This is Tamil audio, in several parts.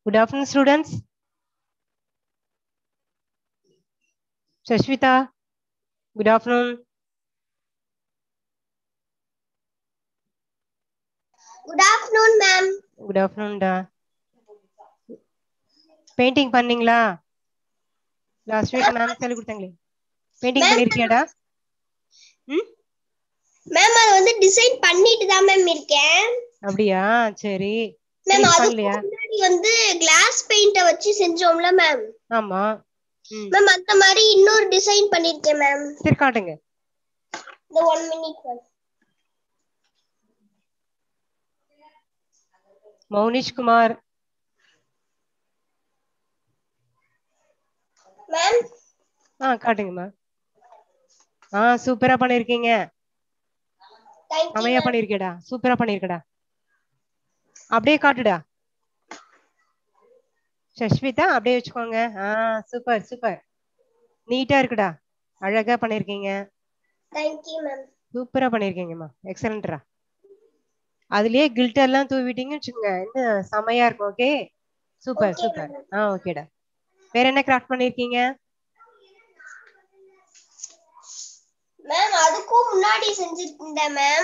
Good afternoon, students. Shashwita, good afternoon. Good afternoon, ma'am. Good afternoon, da. Painting பண்ணீங்களா? Last week ma'am சொல்லி கொடுத்தாங்களே. Painting பண்ணிருக்கியாடா? மேம் அது வந்து டிசைன் பண்ணிட்டு தான் மேம் இருக்கேன். அப்படியா? சரி. மேம் finish அதுக்கு பண்ணலையா? முன்னாடி வந்து கிளாஸ் பெயிண்ட வச்சு செஞ்சோம்ல மேம். ஆமா. மேம் அந்த மாதிரி இன்னொரு டிசைன் பண்ணிருக்கேன் மேம். சரி காட்டுங்க. The 1 minute one. Mounish Kumar. Ma'am காட்டுங்க மேம். சூப்பரா பண்ணிருக்கீங்க. செமையா பண்ணிருக்கேடா. சூப்பரா பண்ணிருக்கடா. அப்படியே காட்டுடா. சஷ்மிதா அப்படியே வச்சுக்கோங்க. Super super. நீட்டா இருக்குடா. அழகா பண்ணிருக்கீங்க. Thank you ma'am. சூப்பரா பண்ணிருக்கீங்கம்மா. எக்ஸலென்ட்ரா. அதுலயே கில்டர் எல்லாம் தூவிட்டீங்கன்னு வச்சுக்கோங்க. இன்னும் செமையா இருக்கும். Okay super super. ஓகேடா. வேற என்ன கிராஃப்ட் பண்ணிருக்கீங்க? மேம் அதுக்கும் முன்னாடி செஞ்சிருந்தேன் மேம்.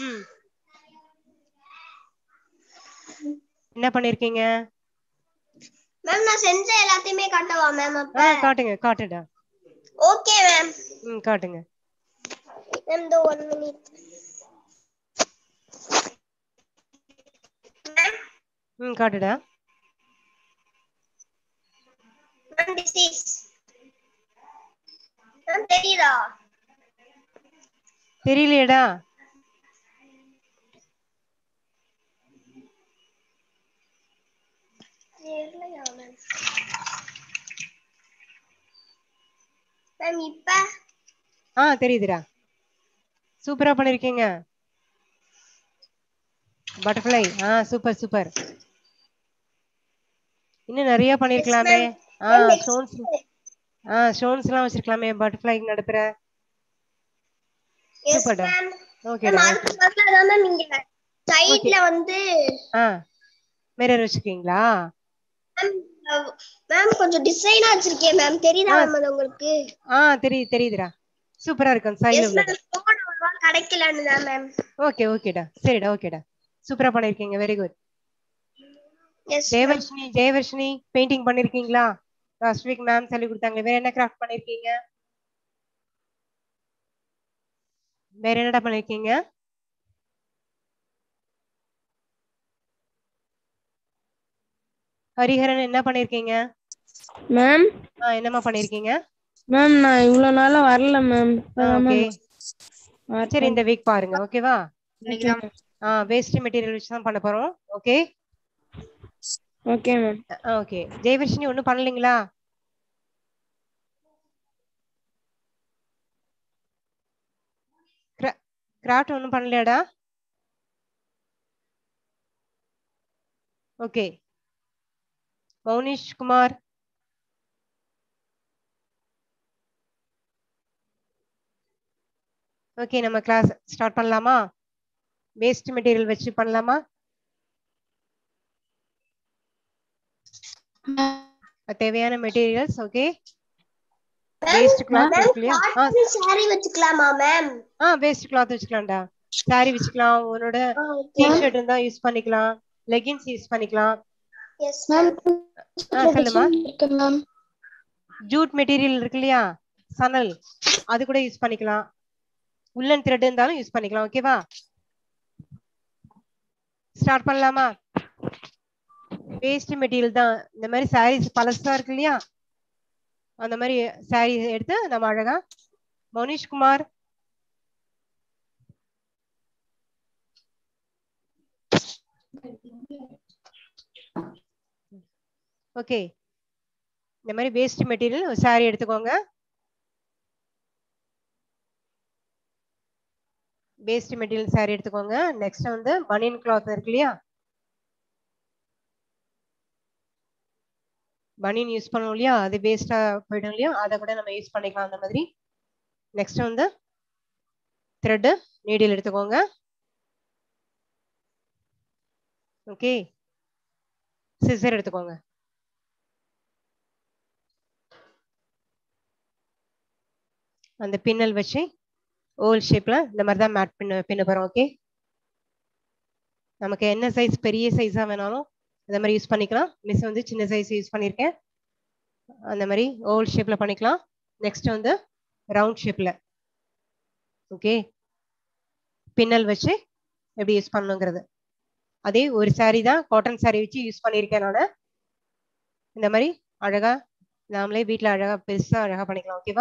என்ன பண்ணிருக்கீங்க? மேம் நான் செஞ்ச எல்லாத்தையுமே காட்டவா மேம் அப்ப? காட்டுங்க காட்டுடா. Okay ma'am. காட்டுங்க. Ma'am the 1 minute. காட்டுடா. Ma'am this is. மேம் தெரியுதா? தெரியலையேடா. தெரியலையா மேம்? மேம் இப்ப தெரியுதுடா. சூப்பரா பண்ணிருக்கீங்க. பட்டர்ஃப்ளை. Super super. இன்னும் நிறைய பண்ணிருக்கலாமே. ஸ்டோன்ஸ் ஸ்டோன்ஸ் எல்லாம் வச்சிருக்கலாமே பட்டர்ஃப்ளைக்கு நடுப்புற. சூப்பர்டா. ஓகேடா. அதுக்கு பதிலா தான் மேம் இங்க சைடுல வந்து மிரர் வச்சிருக்கீங்களா? மேம் கொஞ்சம் டிசைனா வச்சிருக்கேன் மேம். தெரியுதா மேம் அது உங்களுக்கு? தெரியுதுடா. சூப்பரா இருக்கு சைடுல உள்ளது. போன் ஒருவா கிடைக்கலன்னு தான் மேம். ஓகேடா. சரிடா. ஓகேடா. சூப்பரா பண்ணிருக்கீங்க. Very good. Yes Jayavarshini painting பண்ணிருக்கீங்களா? லாஸ்ட் வீக் மேம் சொல்லி கொடுத்தாங்க. வேற என்ன கிராஃப்ட் பண்ணிருக்கீங்க? வேற என்னடா பண்ணிருக்கீங்க? ஹரிஹரன் என்ன பண்ணிருக்கீங்க? மேம் என்னமா பண்ணிருக்கீங்க? மேம் நான் இவ்வளவு நாளா வரல மேம். ஓகே சரி இந்த வீக் பாருங்க. ஓகேவா? வேஸ்ட் மெட்டீரியல் வச்சு தான் பண்ண போறோம். Okay okay ma'am. Okay Jayavarshini ஒண்ணும் பண்ணலீங்களா? கிராஃப்ட் ஒண்ணும் பண்ணலையாடா? ஓகே மௌனிஷ் குமார். ஓகே நம்ம கிளாஸ் ஸ்டார்ட் பண்ணலாமா? வேஸ்ட் மெட்டீரியல் வச்சு பண்ணலாமா? தேவையான மெட்டீரியல்ஸ். ஓகே வேஸ்ட் கிளாத் இருக்குலையா? சாரி வச்சுக்கலாமா மேம்? வேஸ்ட் கிளாத் வச்சுக்கலாம்டா. சாரி வச்சுக்கலாம். உன்னோட டி-ஷர்ட் இருந்தா யூஸ் பண்ணிக்கலாம். லெகின்ஸ் யூஸ் பண்ணிக்கலாம். Yes ma'am. சொல்லுமா. ஜூட் மெட்டீரியல் இருக்கு இல்லையா? சணல் அது கூட யூஸ் பண்ணிக்கலாம். உள்ளன் த்ரெட் இருந்தாலும் யூஸ் பண்ணிக்கலாம். ஓகேவா? ஸ்டார்ட் பண்ணலாமா? வேஸ்ட் மெட்டீரியல் தான். இந்த மாதிரி சாரீஸ் பழசா இருக்கு இல்லையா? அந்த மாதிரி சாரி எடுத்து நம்ம அழகா மௌனிஷ் குமார் ஓகே இந்த மாதிரி வேஸ்ட் மெட்டீரியல் சாரி எடுத்துக்கோங்க. வேஸ்ட் மெட்டீரியல் சாரி எடுத்துக்கோங்க. நெக்ஸ்ட் வந்து பனியன் கிளாத் இருக்கு இல்லையா? பனியன் யூஸ் பண்ணுவோம் இல்லையா? அது வேஸ்டா போயிடும் இல்லையா? அதை கூட நம்ம யூஸ் பண்ணிக்கலாம் அந்த மாதிரி. நெக்ஸ்ட் வந்து த்ரெட் நீடில் எடுத்துக்கோங்க. ஓகே சிசர் எடுத்துக்கோங்க. அந்த பின்னல் வச்சு ஓவல் ஷேப்ல இந்த மாதிரி தான் மேட் பின்ன போறோம். ஓகே, நமக்கு என்ன சைஸ் பெரிய சைஸா வேணாலும் அந்த மாதிரி யூஸ் பண்ணிக்கலாம். மிஸ் வந்து சின்ன சைஸ் யூஸ் பண்ணியிருக்கேன். அந்த மாதிரி ஓவல் ஷேப்ல பண்ணிக்கலாம். நெக்ஸ்ட் வந்து ரவுண்ட் ஷேப்ல. ஓகே, பின்னல் வச்சு எப்படி யூஸ் பண்ணணுங்கிறது அதே ஒரு சாரி தான், காட்டன் சாரி வச்சு யூஸ் பண்ணியிருக்கேன் நான். இந்த மாதிரி அழகா நாமளே வீட்டில் அழகா பெருசா அழகா பண்ணிக்கலாம். ஓகேவா?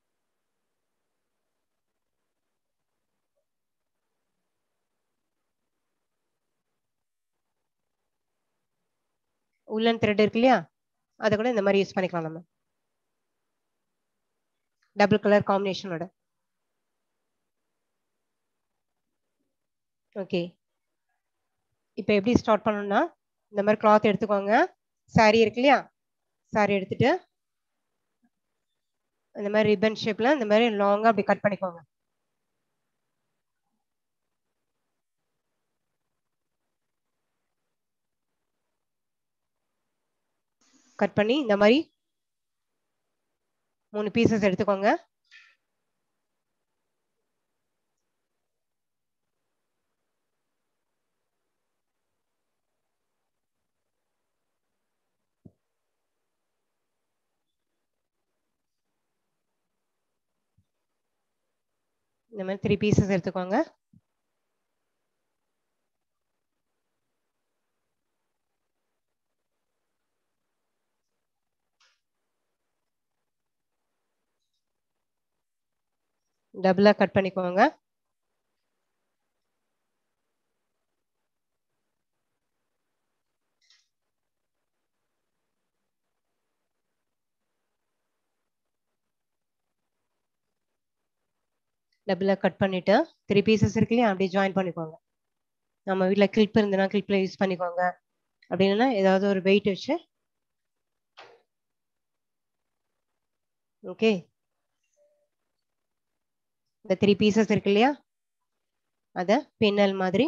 உள்ளன் த்ரெட் இருக்கு இல்லையா, அதை கூட இந்த மாதிரி யூஸ் பண்ணிக்கலாம் நம்ம, டபுள் கலர் காம்பினேஷனோட. ஓகே, இப்போ எப்படி ஸ்டார்ட் பண்ணணும்னா இந்த மாதிரி கிளாத் எடுத்துக்கோங்க. சாரி இருக்கு இல்லையா, சாரி எடுத்துட்டு இந்த மாதிரி ரிப்பன் ஷேப்ல இந்த மாதிரி லாங்கா அப்படி கட் பண்ணிக்கோங்க. கட் பண்ணி இந்த மாதிரி 3 பீசஸ் எடுத்துக்கோங்க. இந்த மாதிரி 3 பீசஸ் எடுத்துக்கோங்க. டபுளா கட் பண்ணிக்கோங்க. டபுளா கட் பண்ணிட்டு 3 பீசஸ் இருக்கு இல்லையா, அப்படியே ஜாயின் பண்ணிக்கோங்க. நம்ம வீட்டில் கிளிப் இருந்ததுன்னா கிளிப்ல யூஸ் பண்ணிக்கோங்க. அப்படின்னா ஏதாவது ஒரு வெயிட் வச்சு. ஓகே, இந்த 3 பீசஸ் இருக்கு இல்லையா, அத பின்னல் மாதிரி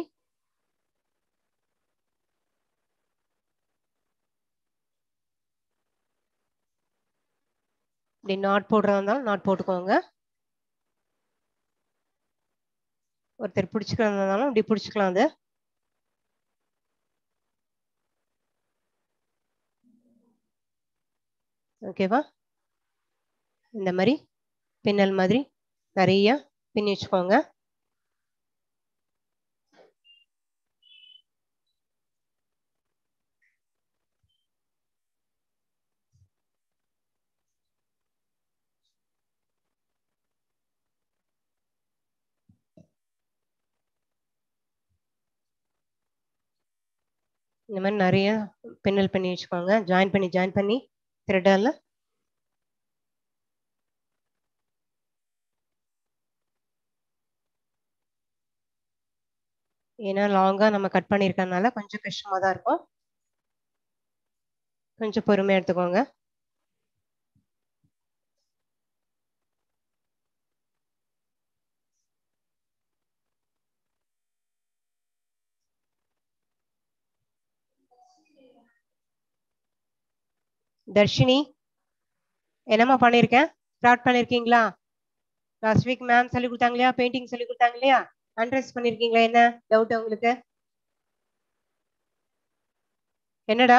இப்படி நாட் போடுறதா இருந்தாலும் நாட் போட்டுக்கோங்க. ஒருத்தர் பிடிச்சிக்கிறதுனாலும் இப்படி பிடிச்சிக்கலாம். அது ஓகேவா? இந்த மாதிரி பின்னல் மாதிரி நிறைய பின்னி வச்சுக்கோங்க. இந்த மாதிரி நிறைய பின்னல் பண்ணி வச்சுக்கோங்க. ஜாயின் பண்ணி த்ரெட்டால ஏன்னா லாங்கா நம்ம கட் பண்ணியிருக்கனால கொஞ்சம் கஷ்டமா தான் இருக்கும். கொஞ்சம் பொறுமையா எடுத்துக்கோங்க. தர்ஷினி, என்னம்மா பண்ணிருக்கேன்? ஸ்டார்ட் பண்ணிருக்கீங்களா? லாஸ்ட் வீக் மேம் சொல்லி கொடுத்தாங்க இல்லையா, பெயிண்டிங் சொல்லி கொடுத்தாங்க இல்லையா, அண்ட்ரஸ் பண்ணிருக்கீங்களா? என்ன டவுட் உங்களுக்கு? என்னடா?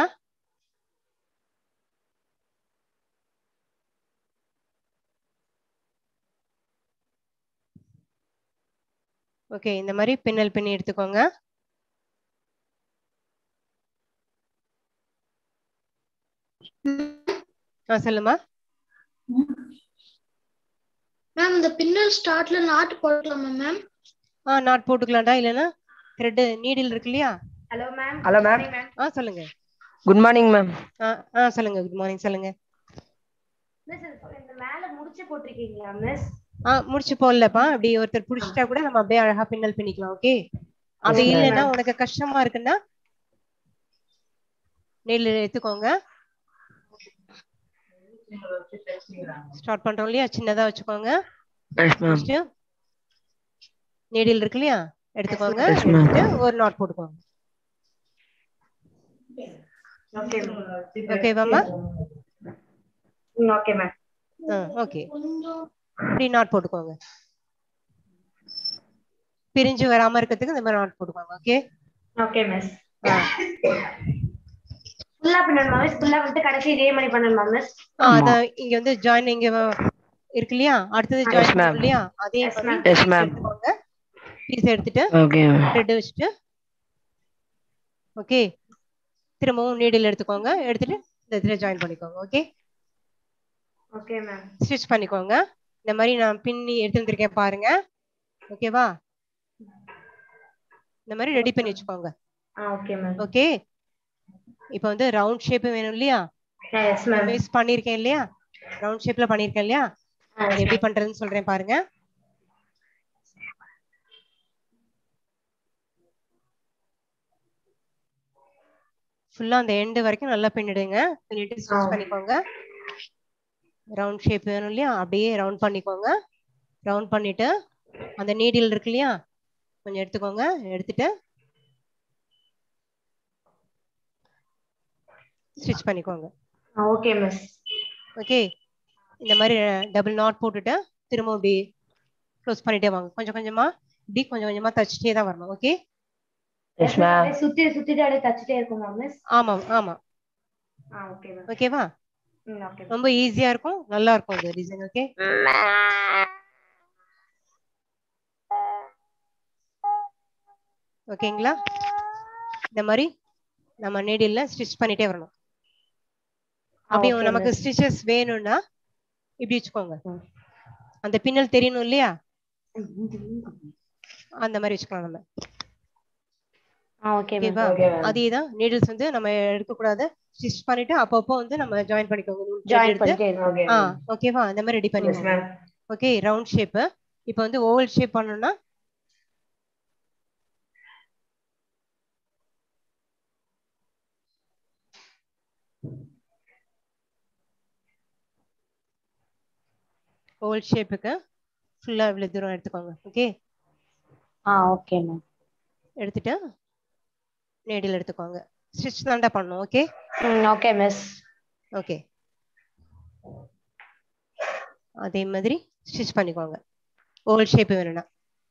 ஓகே, இந்த மாதிரி பின்னல் பண்ணி எடுத்துக்கோங்க. சொல்லுமா. மேம் இந்த பின்னல் ஸ்டார்ட்ல நாட் போடலாமா மேம்? நாட் போட்டுக்கலாம்டா. இல்லனா த்ரெட் நீடில் இருக்கு இல்லையா. Hello ma'am. சொல்லுங்க. Good morning ma'am. சொல்லுங்க. குட் மார்னிங் சொல்லுங்க. மிஸ் இந்த மேல முடிச்சு போட்டுருக்கீங்களா மிஸ்? முடிச்சு போடலப்பா. அப்படி ஒருத்தர் புடிச்சிட்டா கூட நம்ம அப்படியே அழகா பின்னல் பண்ணிக்கலாம். ஓகே, அப்படி இல்லைன்னா உனக்கு கஷ்டமா இருக்குன்னா நீடில் எடுத்துக்கோங்க. ஸ்டார்ட் பண்றோம் இல்லையா, சின்னதா வச்சுக்கோங்க. நீடில் இருக்கு இல்லையா, எடுத்துக்கோங்க. எடுத்துட்டு ஒரு நாட் போட்டுக்கோங்க. ஓகே ஓகேவாமா? Okay ma'am. ஓகே, இப்படி நாட் போட்டுக்கோங்க. பிரிஞ்சு வராம இருக்கிறதுக்கு இந்த மாதிரி நாட் போட்டுக்கோங்க. Okay okay miss. ஃபுல்லா பண்ணணுமா மிஸ்? ஃபுல்லா வந்து கடைசி இதே மாதிரி பண்ணணுமா மிஸ்? அதான் இங்க வந்து ஜாயின் இங்க இருக்கு இல்லையா, அடுத்தது ஜாயின் பண்ணணும் இல்லையா, அதே மாதிரி எடுத்துக்கோங்க. பீஸ் எடுத்துட்டு த்ரெட் வச்சுட்டு ஓகே, திரும்பவும் நீடில் எடுத்துக்கோங்க. எடுத்துட்டு இந்த இதுல ஜாயின் பண்ணிக்கோங்க. Okay okay ma'am. ஸ்டிச் பண்ணிக்கோங்க. இந்த மாதிரி நான் பின்னி எடுத்து வந்திருக்கேன் பாருங்க. ஓகேவா? இந்த மாதிரி ரெடி பண்ணி வச்சுக்கோங்க. Okay ma'am. ஓகே, இப்போ வந்து ரவுண்ட் ஷேப் வேணும் இல்லையா? Yes ma'am. நான் யூஸ் பண்ணிருக்கேன் இல்லையா, ரவுண்ட் ஷேப்ல பண்ணிருக்கேன் இல்லையா, அது எப்படி பண்றதுன்னு சொல்றேன் பாருங்க. ஃபுல்லா அந்த எண்ட் வரைக்கும் நல்லா பின்னிடுங்க. பின்னிட்டு ஸ்டிச் பண்ணிக்கோங்க. ரவுண்ட் ஷேப் வேணும் இல்லையா, அப்படியே ரவுண்ட் பண்ணிக்கோங்க. ரவுண்ட் பண்ணிட்டு அந்த நீடில் இருக்கு இல்லையா, கொஞ்சம் எடுத்துக்கோங்க. எடுத்துட்டு ஸ்டிச் பண்ணிக்கோங்க. Okay miss. ஓகே, இந்த மாதிரி டபுள் நாட் போட்டுட்டு திரும்ப இப்படி க்ளோஸ் பண்ணிட்டே வாங்க. கொஞ்சம் கொஞ்சமா இப்படி கொஞ்சம் கொஞ்சமா தச்சிட்டே தான் வரணும். Okay yes ma'am. சுத்தி சுத்திட்டு அப்படியே தச்சிட்டே இருக்குமா மிஸ்? ஆமா ஆமா. Okay ma'am. ஓகேவா? ஓகே. ரொம்ப ஈஸியா இருக்கும், நல்லா இருக்கும் இந்த டிசைன். ஓகே ஓகேங்களா? இந்த மாதிரி நம்ம நீடில்ல ஸ்டிச் பண்ணிட்டே வரணும். அப்படியே நமக்கு ஸ்டிச்சஸ் வேணும்னா இப்படி வச்சுக்கோங்க. அந்த பின்னல் தெரியணும் இல்லையா, அந்த மாதிரி வச்சுக்கலாம் நம்ம. ஓகேவா? அதேதான் நீடில்ஸ் வந்து நம்ம எடுக்க கூடாது. ஸ்டிச் பண்ணிட்டு அப்பப்போ வந்து நம்ம ஜாயின் பண்ணிக்கோங்க. ஓகேவா? அந்த மாதிரி ரெடி பண்ணிக்கோங்க. Okay, round shape. இப்போ வந்து ஓவல் ஷேப் பண்ணனும்னா ஓவல் ஷேப்புக்கு ஃபுல்லா இவ்வளவு தூரம் எடுத்துக்கோங்க. Okay okay ma'am. எடுத்துட்டு நீடில் எடுத்துக்கோங்க. ஸ்டிச் தான்டா பண்ணணும். Okay okay miss. ஓகே, அதே மாதிரி ஸ்டிச் பண்ணிக்கோங்க. ஓவல் ஷேப் வேணும்னா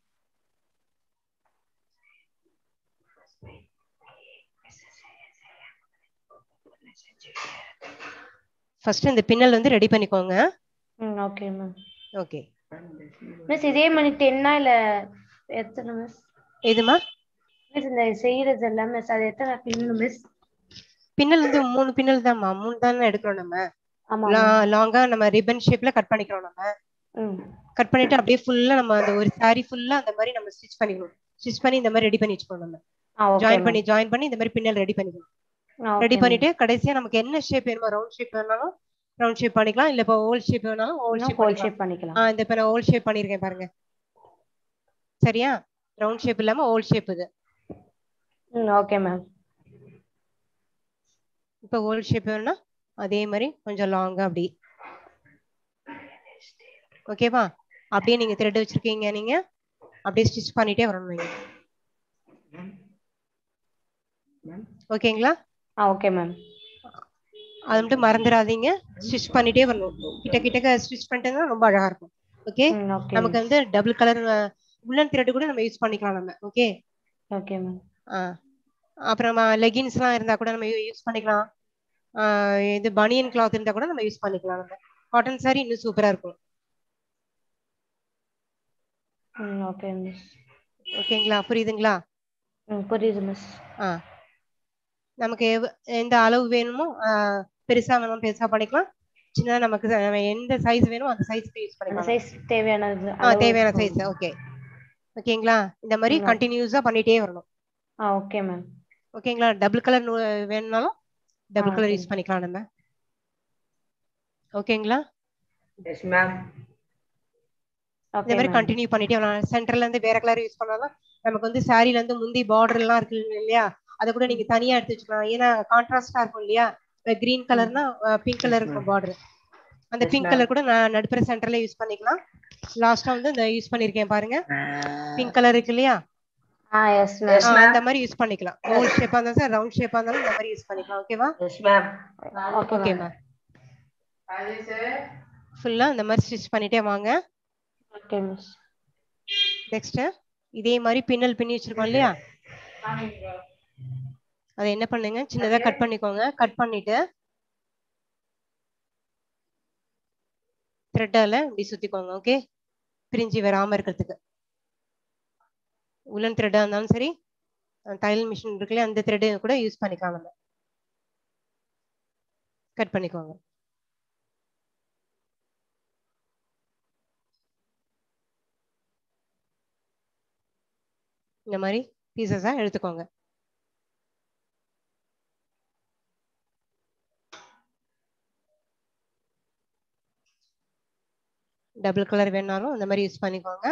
ஃபர்ஸ்ட் இந்த பின்னல் வந்து ரெடி பண்ணிக்கோங்க. Okay ma'am. ஓகே மிஸ் இதே மாதிரி 10 இல்ல எத்தனை மிஸ்? எதுமா மிஸ் இந்த செய்யறது எல்லாம் மிஸ் அது எத்தனை பின்னல் மிஸ்? பின்னல் வந்து 3 பின்னல் தான்மா. 3 தானே எடுக்கிறோம் நம்ம. லாங்கா நம்ம ரிப்பன் ஷேப்ல கட் பண்ணிக்கிறோம். நம்ம கட் பண்ணிட்டு அப்படியே ஃபுல்லா நம்ம அந்த ஒரு saree ஃபுல்லா அந்த மாதிரி நம்ம ஸ்டிச் பண்ணிக்கணும். ஸ்டிச் பண்ணி இந்த மாதிரி ரெடி பண்ணி வச்சுக்கணும். நம்ம ஜாயின் பண்ணி இந்த மாதிரி பின்னல் ரெடி பண்ணிக்கணும். ரெடி பண்ணிட்டு கடைசியா நமக்கு என்ன ஷேப் வேணுமோ, ரவுண்ட் ஷேப் வேணாலும் ரவுண்ட் ஷேப் பண்ணிக்கலாம், இல்ல இப்போ ஓவல் ஷேப் வேணாலும் ஓவல் ஷேப் பண்ணிக்கலாம். இந்த இப்ப நான் ஓவல் ஷேப் பண்ணிருக்கேன் பாருங்க. சரியா? ரவுண்ட் ஷேப் இல்லாம ஓவல் ஷேப் இது. Okay ma'am. இப்போ ஓவல் ஷேப் வேணும்னா அதே மாதிரி கொஞ்சம் லாங்கா அப்படி. ஓகேவா? அப்படியே நீங்க த்ரெட் வச்சிருக்கீங்க, நீங்க அப்படியே ஸ்டிச் பண்ணிட்டே வரணும் நீங்க. ஓகேங்களா? Okay ma'am. அது மட்டும் மறந்துடாதீங்க, ஸ்டிச் பண்ணிட்டே வரணும். கிட்ட கிட்ட ஸ்டிச் பண்ணிட்டேன்னா ரொம்ப அழகா இருக்கும். ஓகே நமக்கு வந்து டபுள் கலர் உள்ளன் த்ரெட் கூட நம்ம யூஸ் பண்ணிக்கலாம் நம்ம. Okay okay ma'am. அப்புறமா லெகின்ஸ்லாம் இருந்தா கூட நம்ம யூஸ் பண்ணிக்கலாம். இது பனியன் கிளாத் இருந்தா கூட நம்ம யூஸ் பண்ணிக்கலாம். நம்ம காட்டன் சாரி இன்னும் சூப்பரா இருக்கும். Okay miss. ஓகேங்களா? புரியுதுங்களா? புரியுது மிஸ். நமக்கு எந்த அளவு வேணுமோ பெருசா வேணும் பெருசா பண்ணிக்கலாம். சின்னதா நமக்கு எந்த சைஸ் வேணுமோ அந்த சைஸ்க்கு யூஸ் பண்ணிக்கலாம். சைஸ் தேவையானது தேவையான சைஸ். ஓகே ஓகேங்களா? இந்த மாதிரி கண்டினியூஸா பண்ணிட்டே வரணும். Okay ma'am. ஓகேங்களா? டபுள் கலர் வேணும்னாலும் டபுள் கலர் யூஸ் பண்ணிக்கலாம் நம்ம. ஓகேங்களா? Yes ma'am. இந்த மாதிரி கண்டினியூ பண்ணிட்டே வரலாம். சென்டர்ல இருந்து வேற கலர் யூஸ் பண்ணாலும் நமக்கு வந்து சாரில இருந்து முந்தி பார்டர் எல்லாம் இருக்கு இல்லையா, அதை கூட நீங்க தனியா எடுத்து வச்சுக்கலாம். ஏன்னா கான்ட்ராஸ்டா இருக்கும் இல்லையா. கிரீன் கலர்னா பிங்க் கலர் இருக்கும் பார்டர். அந்த பிங்க் கலர் கூட நான் நடுப்புற சென்டர்ல யூஸ் பண்ணிக்கலாம். லாஸ்டா வந்து இந்த யூஸ் பண்ணிருக்கேன் பாருங்க, பிங்க் கலர் இருக்கு இல்லையா, எஸ் மேம். அந்த மாதிரி யூஸ் பண்ணிக்கலாம். ஓவல் ஷேப்பா இருந்தாலும் சரி ரவுண்ட் ஷேப்பா இருந்தாலும் இந்த மாதிரி யூஸ் பண்ணிக்கலாம். ஓகேவா? Yes ma'am. Okay ma'am. ஃபுல்லா இந்த மாதிரி ஸ்டிச் பண்ணிட்டே வாங்க. Okay miss. நெக்ஸ்ட் இதே மாதிரி பின்னல் பின்னி வச்சிருக்கோம் இல்லையா, அதை என்ன பண்ணுங்க, சின்னதா கட் பண்ணிக்கோங்க. கட் பண்ணிட்டு த்ரெட்டால இப்படி சுத்திக்கோங்க. ஓகே, பிரிஞ்சு வராம இருக்கிறதுக்கு. உலன் த்ரெட்டா இருந்தாலும் சரி, தையல் மிஷின் இருக்குல்ல அந்த த்ரெட் கூட யூஸ் பண்ணிக்கலாம். நம்ம கட் பண்ணிக்கோங்க. இந்த மாதிரி பீசஸா எடுத்துக்கோங்க. டபுள் கலர் வேணாலும் அந்த மாதிரி யூஸ் பண்ணிக்கோங்க.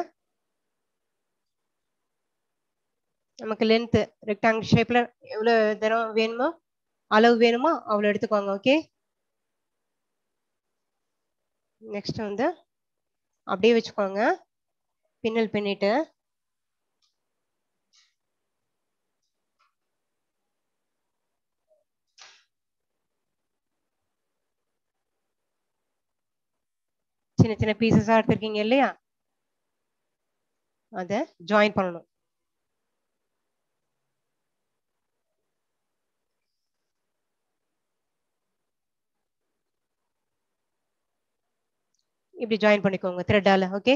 நமக்கு லென்த் ரெக்டாங்கிள் ஷேப்ல எவ்வளவு தரம் வேணுமோ அளவு வேணுமோ அவ்வளவு எடுத்துக்கோங்க. ஓகே, நெக்ஸ்ட் வந்து அப்படியே வச்சுக்கோங்க. பின்னல் பின்னிட்டு சின்ன சின்ன பீசஸா எடுத்திருக்கீங்க இல்லையா, அதை ஜாயின் பண்ணணும். இப்படி ஜாயின் பண்ணிக்கோங்க த்ரெட்டால. ஓகே,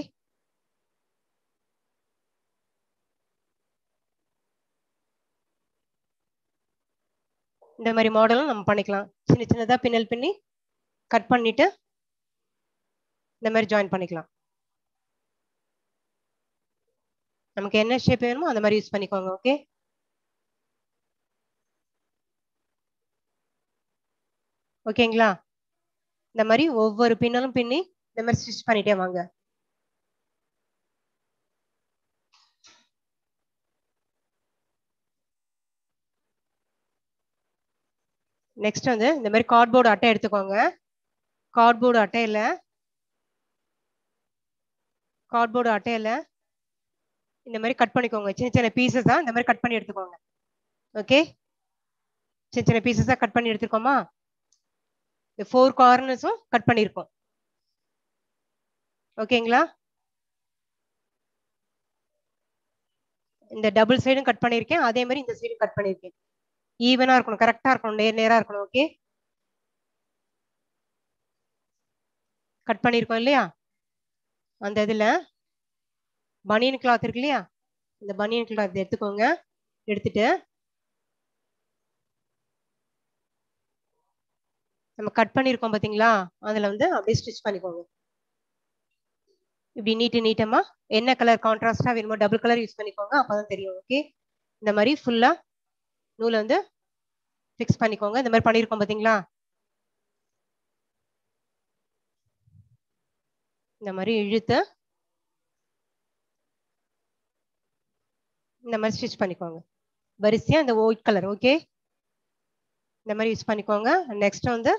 இந்த மாதிரி மாடலும் நம்ம பண்ணிக்கலாம். சின்ன சின்னதா பின்னல் பின்னி கட் பண்ணிட்டு இந்த மாதிரி ஜாயின் பண்ணிக்கலாம். நமக்கு என்ன ஷேப் வேணுமோ அந்த மாதிரி யூஸ் பண்ணிக்கோங்க. ஓகே, ஓகேங்களா? இந்த மாதிரி ஒவ்வொரு பின்னலும் பின்னி இந்த மாதிரி ஸ்டிச் பண்ணிட்டே வாங்க. நெக்ஸ்ட் வந்து இந்த மாதிரி கார்ட்போர்டு அட்டை எடுத்துக்கோங்க. கார்ட்போர்டு அட்டையில இந்த மாதிரி கட் பண்ணிக்கோங்க. சின்ன சின்ன பீசஸா இந்த மாதிரி கட் பண்ணி எடுத்துக்கோங்க. ஓகே, சின்ன சின்ன பீசஸா கட் பண்ணி எடுத்துக்கோமா. இந்த 4 கார்னர்ஸும் கட் பண்ணிருக்கோம். ஓகேங்களா? இந்த டபுள் சைடும் கட் பண்ணிருக்கேன், அதே மாதிரி இந்த சைடும் கட் பண்ணிருக்கேன். ஈவனா இருக்கணும், கரெக்டா இருக்கணும், நேரா இருக்கணும். ஓகே, கட் பண்ணிருக்கோம் இல்லையா, அந்த இதுல பனியன் கிளாத் இருக்கு இல்லையா, இந்த பனியன் கிளாத் எடுத்துக்கோங்க. எடுத்துட்டு நம்ம கட் பண்ணிருக்கோம் பாத்தீங்களா, அதுல வந்து அப்படியே ஸ்டிச் பண்ணிக்கோங்க. இப்படி நீட்டமா என்ன கலர் கான்ட்ராஸ்டா வேணுமோ டபுள் கலர் யூஸ் பண்ணிக்கோங்க, அப்பதான் தெரியும். ஓகே, இந்த மாதிரி ஃபுல்லா நூலை வந்து ஃபிக்ஸ் பண்ணிக்கோங்க. இந்த மாதிரி பண்ணிருக்கோம் பாத்தீங்களா, இந்த மாதிரி இழுத்து இந்த மாதிரி ஸ்டிச் பண்ணிக்கோங்க வரிசையா இந்த ஒயிட் கலர். ஓகே, இந்த மாதிரி யூஸ் பண்ணிக்கோங்க. நெக்ஸ்ட் வந்து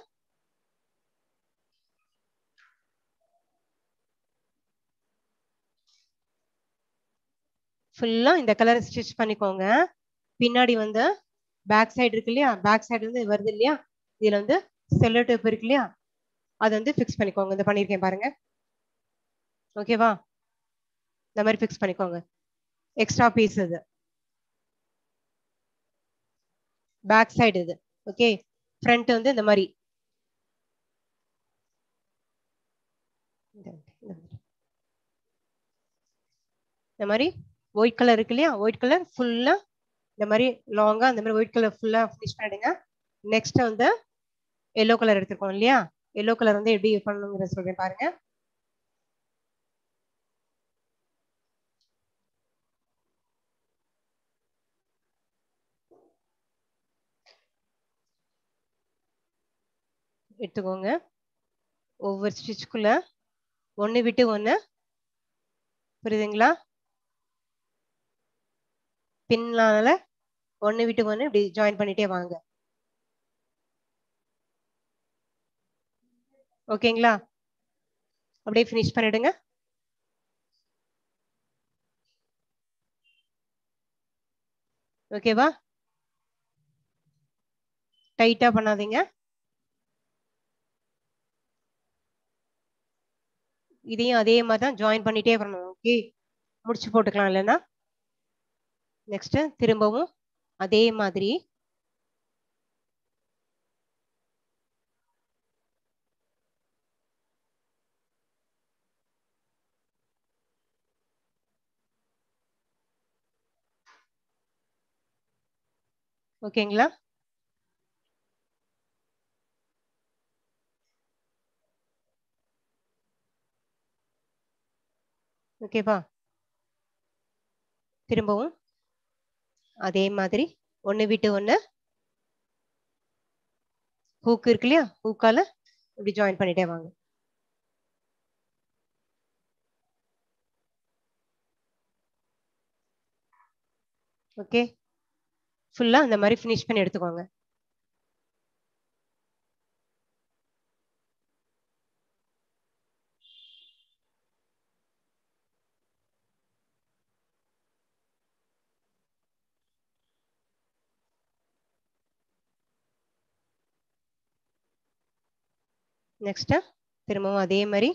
ஃபுல்லா இந்த கலர் ஸ்டிச் பண்ணிக்கோங்க. பின்னாடி வந்து பேக் சைடு இருக்கு இல்லையா, பேக் சைடு வந்து வருது இல்லையா, இதுல வந்து செல்லோ டேப் இருக்கு இல்லையா, அதை வந்து ஃபிக்ஸ் பண்ணிக்கோங்க. இந்த பண்ணிருக்கேன் பாருங்க. ஓகேவா? இந்த மாதிரி ஃபிக்ஸ் பண்ணிக்கோங்க. எக்ஸ்ட்ரா பீஸ் இது பேக் சைடு இது. ஓகே, ஃப்ரண்ட் வந்து இந்த மாதிரி இந்த மாதிரி ஒயிட் கலர் இருக்கு இல்லையா, ஒயிட் கலர் ஃபுல்லா இந்த மாதிரி லாங்கா இந்த மாதிரி ஒயிட் கலர் ஃபுல்லா ஃபினிஷ் பண்ணிடுங்க. நெக்ஸ்ட் வந்து எல்லோ கலர் எடுத்துருக்கோம் இல்லையா, எல்லோ கலர் வந்து எப்படி பண்ணணுங்கிற சொல்றேன் பாருங்க. எடுத்துக்கோங்க. ஒவ்வொரு ஸ்டிச்சுக்குள்ள ஒன்னு விட்டு ஒன்னு, புரியுதுங்களா, பின்னால ஒன்னு விட்டு ஒன்னு இப்படி ஜாயின் பண்ணிட்டே வாங்க. ஓகேங்களா? அப்படியே ஃபினிஷ் பண்ணிடுங்க. ஓகேவா? டைட்டா பண்ணாதீங்க. இதையும் அதே மாதிரி தான் ஜாயின் பண்ணிட்டே வரணும். ஓகே, முடிச்சு போட்டுக்கலாம் இல்லைன்னா. நெக்ஸ்ட் திரும்பவும் அதே மாதிரி ஓகேங்களா? ஓகேவா? திரும்பவும் அதே மாதிரி ஒன்று விட்டு ஒன்று ஹூக் இருக்கு இல்லையா, ஹூக்கால இப்படி ஜாயின் பண்ணிட்டே வாங்க. ஓகே, ஃபுல்லா இந்த மாதிரி ஃபினிஷ் பண்ணி எடுத்துக்கோங்க. நெக்ஸ்ட் திரும்பவும் அதே மாதிரி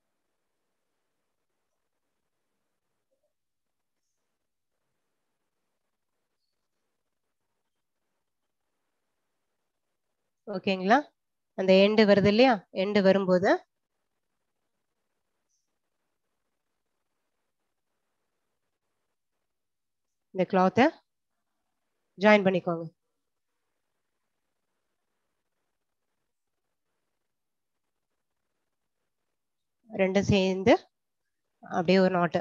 ஓகேங்களா? அந்த எண்டு வருது இல்லையா, எண்டு வரும்போது இந்த கிளாத்தை ஜாயின் பண்ணிக்கோங்க. ரெண்டும் சேர்ந்து அப்படியே ஒரு நாட்டு.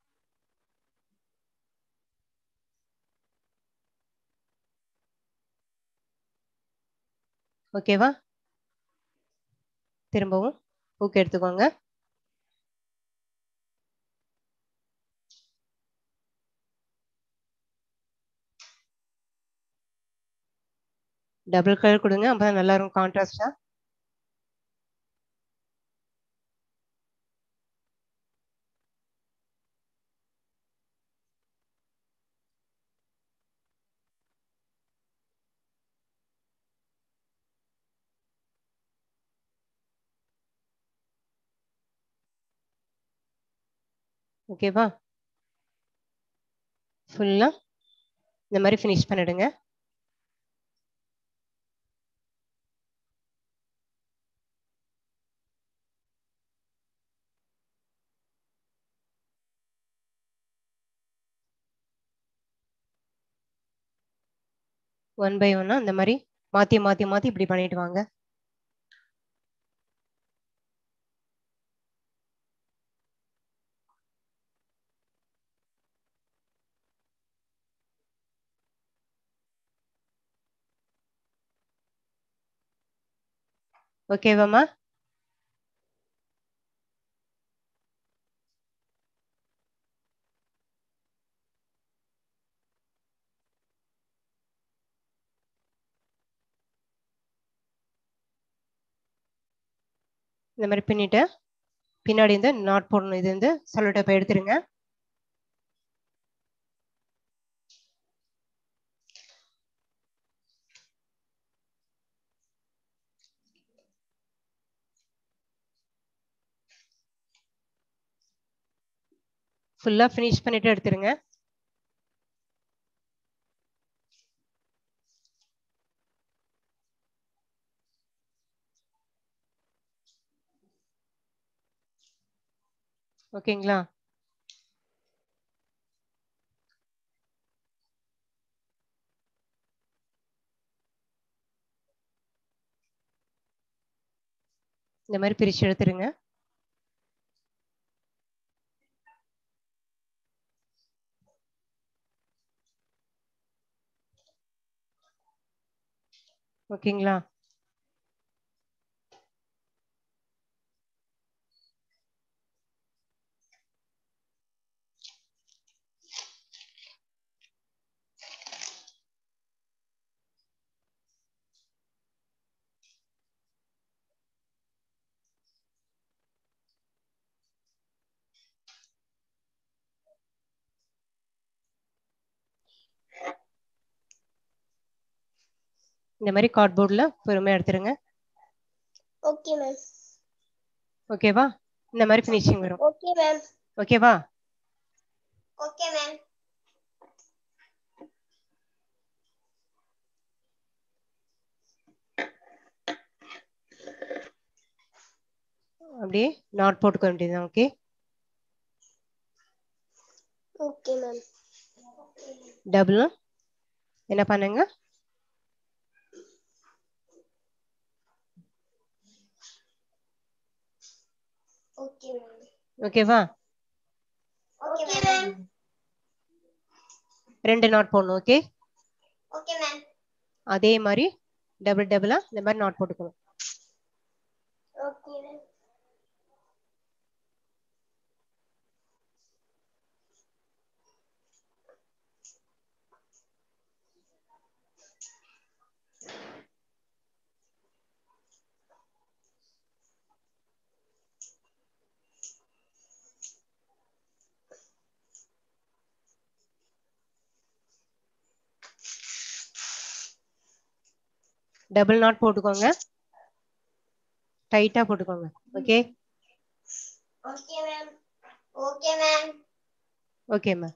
ஓகேவா? திரும்பவும் ஹூக் எடுத்துக்கோங்க. டபுள் கலர் கொடுங்க, அப்பதான் நல்லா இருக்கும் கான்ட்ராஸ்டா. ஓகேவா? ஃபுல்லா இந்த மாதிரி ஃபினிஷ் பண்ணிடுங்க. ஒன் பை ஒன்னா இந்த மாதிரி மாத்தி மாத்தி மாத்தி இப்படி பண்ணிட்டு வாங்க. ஓகேவாம்மா? இந்த மாதிரி பின்னிட்டு பின்னாடி இந்த நாட் போடணும். இது வந்து சல்லோ டேப்பை எடுத்துருங்க. ஃபுல்லா ஃபினிஷ் பண்ணிட்டு எடுத்துருங்க. ஓகேங்களா? இந்த மாதிரி பிரிச்சு எடுத்துருங்க. ஓகேங்களா? இந்த மாதிரி கார்ட்போர்ட்ல பொறுமையா எடுத்துருங்க. Okay ma'am. ஓகேவா? இந்த மாதிரி ஃபினிஷிங் வரும். Okay ma'am. ஓகேவா? Okay ma'am. அப்படியே நாட் போட்டுக்க வேண்டியதுதான். Okay okay ma'am. டபுள் என்ன பண்ணுங்க, ஓகே மேம். ஓகேவா? Okay ma'am. 2 நாட் போடணும். Okay okay ma'am. அதே மாதிரி டபுள் டபுளா இந்த மாதிரி நாட் போட்டுக்கணும். Okay ma'am. டபுள் நாட் போட்டுக்கோங்க, டைட்டா போட்டுக்கோங்க. Okay okay ma'am. Okay ma'am. Okay ma'am.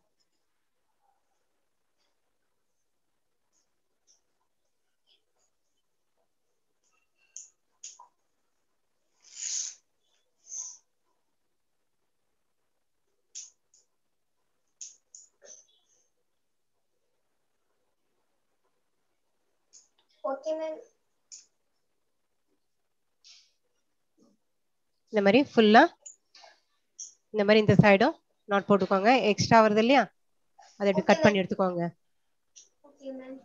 Okay ma'am. இந்த மாதிரி ஃபுல்லா இந்த மாதிரி இந்த சைடும் நாட் போட்டுக்கோங்க. எக்ஸ்ட்ரா வருது இல்லையா, அதை இப்படி கட் பண்ணி எடுத்துக்கோங்க. Okay ma'am.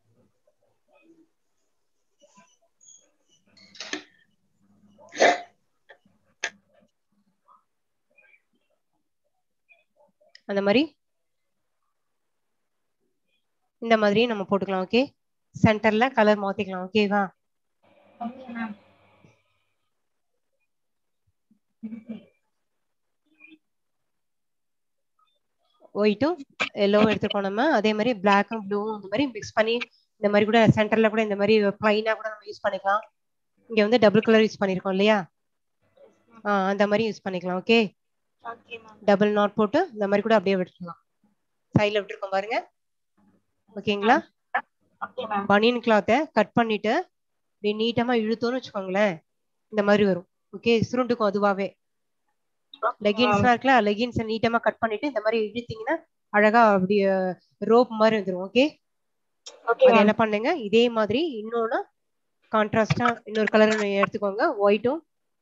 அந்த மாதிரி இந்த மாதிரி நம்ம போட்டுக்கலாம். ஓகே சென்டர்ல கலர் மாத்திக்கலாம். ஓகேவா? Okay ma'am. ஒயிட்டும் எல்லோவும் எடுத்துக்கோம் நம்ம. அதே மாதிரி பிளாக்கும் ப்ளூவும் இந்த மாதிரி மிக்ஸ் பண்ணி இந்த மாதிரி கூட சென்டர்ல கூட இந்த மாதிரி பிளைனா கூட நம்ம யூஸ் பண்ணிக்கலாம். இங்க வந்து டபுள் கலர் யூஸ் பண்ணிருக்கோம் இல்லையா, அந்த மாதிரி யூஸ் பண்ணிக்கலாம். Okay okay ma'am. Double knot போட்டு இந்த மாதிரி கூட அப்படியே விட்டுக்கலாம். சைட்ல விட்டுருக்கோம் பாருங்க. ஓகேங்களா? Okay ma'am. பனியன் கிளாத்தை கட் பண்ணிட்டு இப்படி நீட்டமா இழுத்தோன்னு வச்சுக்கோங்களேன், இந்த மாதிரி வரும். ஓகே சுருண்டுக்கும் அதுவாவே. லெகின்ஸ்லாம் இருக்குல்ல, லெகின்ஸை நீட்டமா கட் பண்ணிட்டு இந்த மாதிரி இழுத்தீங்கன்னா அழகா அப்படி ரோப் மாதிரி வந்துடும். ஓகே அது என்ன பண்ணுங்க, இதே மாதிரி இன்னொன்னு கான்ட்ராஸ்டா இன்னொரு கலர் எடுத்துக்கோங்க, ஒயிட்டும்.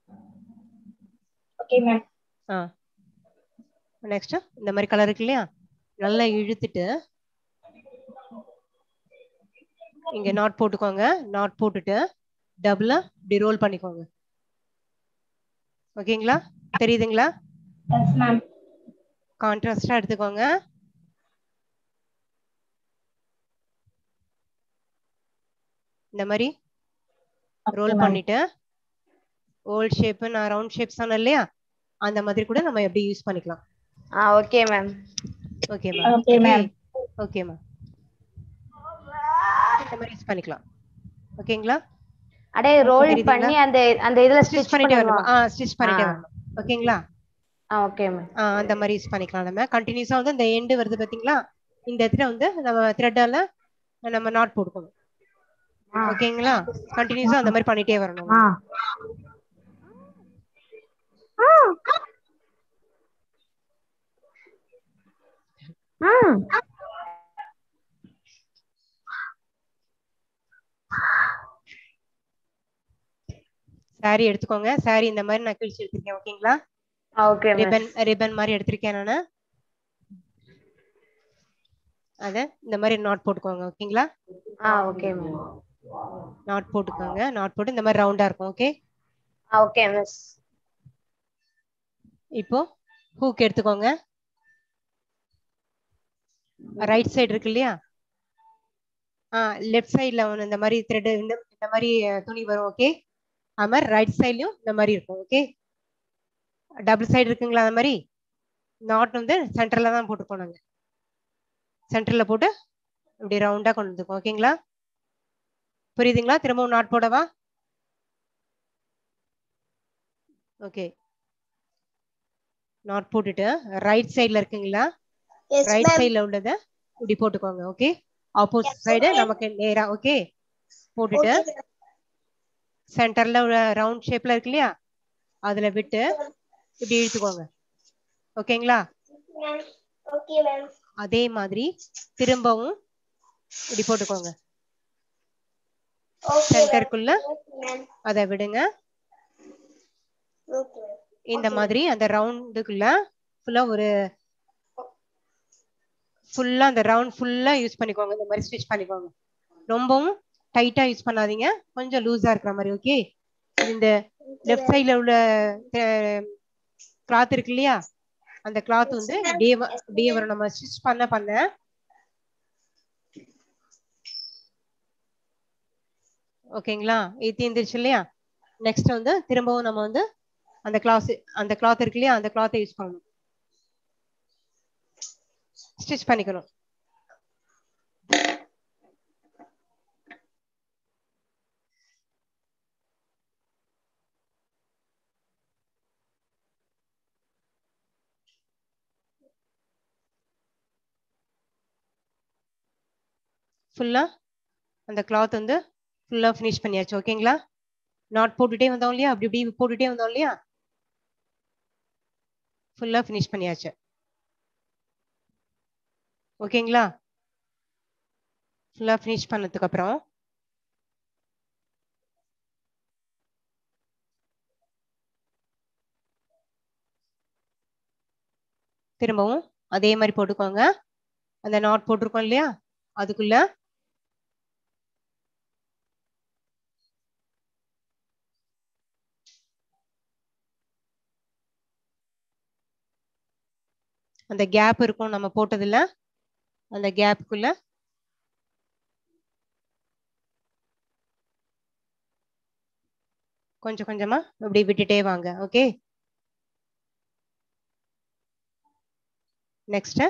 Okay ma'am. நெக்ஸ்ட் இந்த மாதிரி கலர் இருக்கு இல்லையா, நல்லா இழுத்துட்டு இங்க நாட் போட்டுக்கோங்க. நாட் போட்டுட்டு டபுளா இப்படி ரோல் பண்ணிக்கோங்க. ஓகேங்களா? தெரியுதுங்களா? Yes ma'am. கான்ட்ராஸ்டா எடுத்துக்கோங்க. இந்த மாதிரி ரோல் பண்ணிட்டு ஓல்ட் ஷேப், நான் ரவுண்ட் ஷேப் சொன்னேன் இல்லையா, அந்த மாதிரி கூட நம்ம எப்படி யூஸ் பண்ணிக்கலாம். Okay ma'am. Okay ma'am. Okay ma'am. Okay ma'am. இந்த மாதிரி யூஸ் பண்ணிக்கலாம். ஓகேங்களா? அடே ரோல் பண்ணி அந்த அந்த இதுல ஸ்டிட்ச் பண்ணிட்டே பண்ணனுமா? வரணும். ஸ்டிட்ச் பண்ணிட்டே வரணும். ஓகேங்களா? Okay ma'am. அந்த மாதிரி யூஸ் பண்ணிக்கலாம். நம்ம கண்டினியூஸா வந்து இந்த எண்ட் வருது பாத்தீங்களா, இந்த இடத்துல வந்து நம்ம த்ரெட்டால நம்ம நாட் போட்டுக்கணும். ஓகேங்களா? கண்டினியூஸா அந்த மாதிரி பண்ணிட்டே வரணும். சாரி எடுத்துக்கோங்க. சாரி இந்த மாதிரி நான் கிழிச்சு எடுத்திருக்கேன். ஓகேங்களா? ஓகே ரிப்பன் ரிப்பன் மாதிரி எடுத்திருக்கேன் நானு. அத இந்த மாதிரி நாட் போட்டுக்கோங்க. ஓகேங்களா? Okay ma'am. நாட் போட்டுக்கோங்க. நாட் போட்டு இந்த மாதிரி ரவுண்டா இருக்கும். Okay okay miss. இப்போ ஹூக் எடுத்துக்கோங்க. ரைட் சைடு இருக்கு இல்லையா, லெஃப்ட் சைடுல ஒன்று இந்த மாதிரி த்ரெட் இந்த மாதிரி துணி வரும். ஓகே அது மாதிரி ரைட் சைட்லயும் இந்த மாதிரி இருக்கும். ஓகே டபுள் சைடு இருக்குங்களா, அந்த மாதிரி நாட் வந்து சென்டர்ல தான் போட்டுக்கோம். நாங்க சென்டர்ல போட்டு இப்படி ரவுண்டா கொண்டு வந்துருக்கோம். ஓகேங்களா? புரியுதுங்களா? திரும்பவும் நாட் போடவா? ஓகே, நாட் போட்டுட்டு ரைட் சைடுல இருக்குங்களா, எஸ் ரைட் மேம் சைடுல உள்ளத இப்படி போட்டுக்கோங்க. Okay, opposite Yes, side ma'am. நமக்கு நேரா. ஓகே, போட்டுட்டு ஓகே சென்டர்ல உள்ள ரவுண்ட் ஷேப்ல இருக்கு இல்லையா, அதுல விட்டு இப்படி இழுத்துக்கோங்க. ஓகேங்களா? மேம் ஓகே மேம் அதே மாதிரி திரும்பவும் இப்படி போட்டுக்கோங்க. ஓகே சென்டருக்குள்ள மேம் அதை விடுங்க. ஓகே இந்த மாதிரி அந்த ரவுண்டுக்குள்ள ஃபுல்லா அந்த ரவுண்ட் ஃபுல்லா யூஸ் பண்ணிக்கோங்க. இந்த மாதிரி ஸ்டிச் பண்ணிக்கோங்க. ரொம்பவும் டைட்டா யூஸ் பண்ணாதீங்க, கொஞ்சம் லூஸா இருக்கிற மாதிரி. ஓகே, இந்த லெஃப்ட் சைடுல உள்ள கிளாத் இருக்கு இல்லையா, அந்த கிளாத் வந்து இப்படியே வரும். நம்ம ஸ்டிச் பண்ண ஓகேங்களா? இது தீர்ந்துருச்சு இல்லையா? நெக்ஸ்ட் வந்து திரும்பவும் நம்ம வந்து அந்த கிளாத் இருக்கு இல்லையா, அந்த கிளாத்தை யூஸ் பண்ணணும், ஸ்டிச் பண்ணிக்கணும். ஃபுல்லா அந்த கிளாத் வந்து ஃபுல்லா ஃபினிஷ் பண்ணியாச்சு. ஓகேங்களா? நாட் போட்டுட்டே வந்தோம் இல்லையா, அப்படி இப்படி போட்டுட்டே வந்தோம் இல்லையா, ஃபுல்லா ஃபினிஷ் பண்ணியாச்சு. ஓகேங்களா? ஃபுல்லா ஃபினிஷ் பண்ணதுக்கு அப்புறம் திரும்பவும் அதே மாதிரி போட்டுக்கோங்க. அந்த நாட் போட்டிருக்கோம் இல்லையா, அதுக்குள்ள அந்த கேப் இருக்கும் நம்ம போட்டதுல, அந்த கேப்புக்குள்ள கொஞ்சம் கொஞ்சமா இப்படி விட்டுட்டே வாங்க. ஓகே, நெக்ஸ்ட்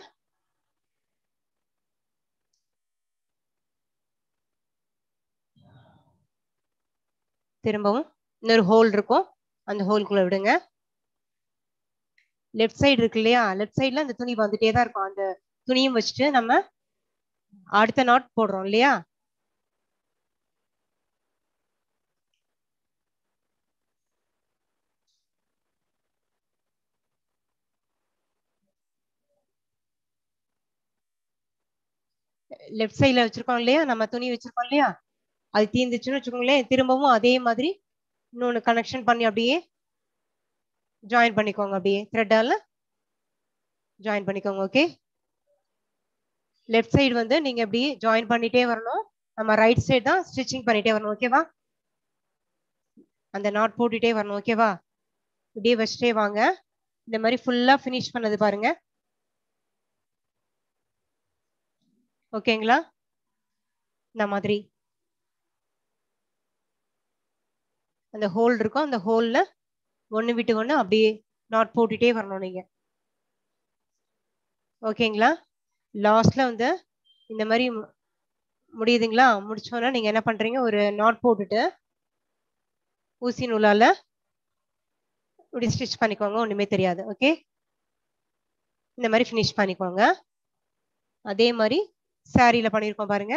திரும்பவும் இன்னொரு ஹோல் இருக்கும், அந்த ஹோல்குள்ள விடுங்க. லெஃப்ட் சைடு இருக்கு இல்லையா, லெஃப்ட் சைடுல அந்த துணி வந்துட்டே தான் இருக்கும். அந்த துணியும் வச்சுட்டு நம்ம அடுத்த நாட் போடுறோம் இல்லையா, லெஃப்ட் சைடுல வச்சிருக்கோம் இல்லையா, நம்ம துணி வச்சிருக்கோம் இல்லையா, அது தீர்ந்துச்சுன்னு வச்சுக்கோங்களேன். திரும்பவும் அதே மாதிரி இன்னொன்னு கனெக்ஷன் பண்ணி அப்படியே ஜாயின் பண்ணிக்கோங்க. அப்படியே த்ரெட்டால ஜாயின் பண்ணிக்கோங்க. ஓகே, லெஃப்ட் சைடு வந்து நீங்க இப்படி ஜாயின் பண்ணிட்டே வரணும், நம்ம ரைட் சைடு தான் ஸ்டிச்சிங் பண்ணிட்டே வரணும். ஓகேவா? அந்த நாட் போட்டுட்டே வரணும். ஓகேவா? இப்படியே வச்சுட்டே வாங்க. இந்த மாதிரி ஃபுல்லா ஃபினிஷ் பண்ணது பாருங்க. ஓகேங்களா? இந்த மாதிரி அந்த ஹோல் இருக்கும், அந்த ஹோல்ல ஒண்ணு விட்டு ஒண்ணு அப்படியே நாட் போட்டுட்டே வரணும் நீங்க. ஓகேங்களா? லாஸ்ட்ல வந்து இந்த மாதிரி முடியுதுங்களா? முடிச்சோன்னா நீங்க என்ன பண்றீங்க, ஒரு நாட் போட்டுட்டு ஊசி நூலால இப்படி ஸ்டிச் பண்ணிக்கோங்க, ஒண்ணுமே தெரியாது. ஓகே, இந்த மாதிரி ஃபினிஷ் பண்ணிக்கோங்க. அதே மாதிரி சாரியில பண்ணிருக்கோம் பாருங்க.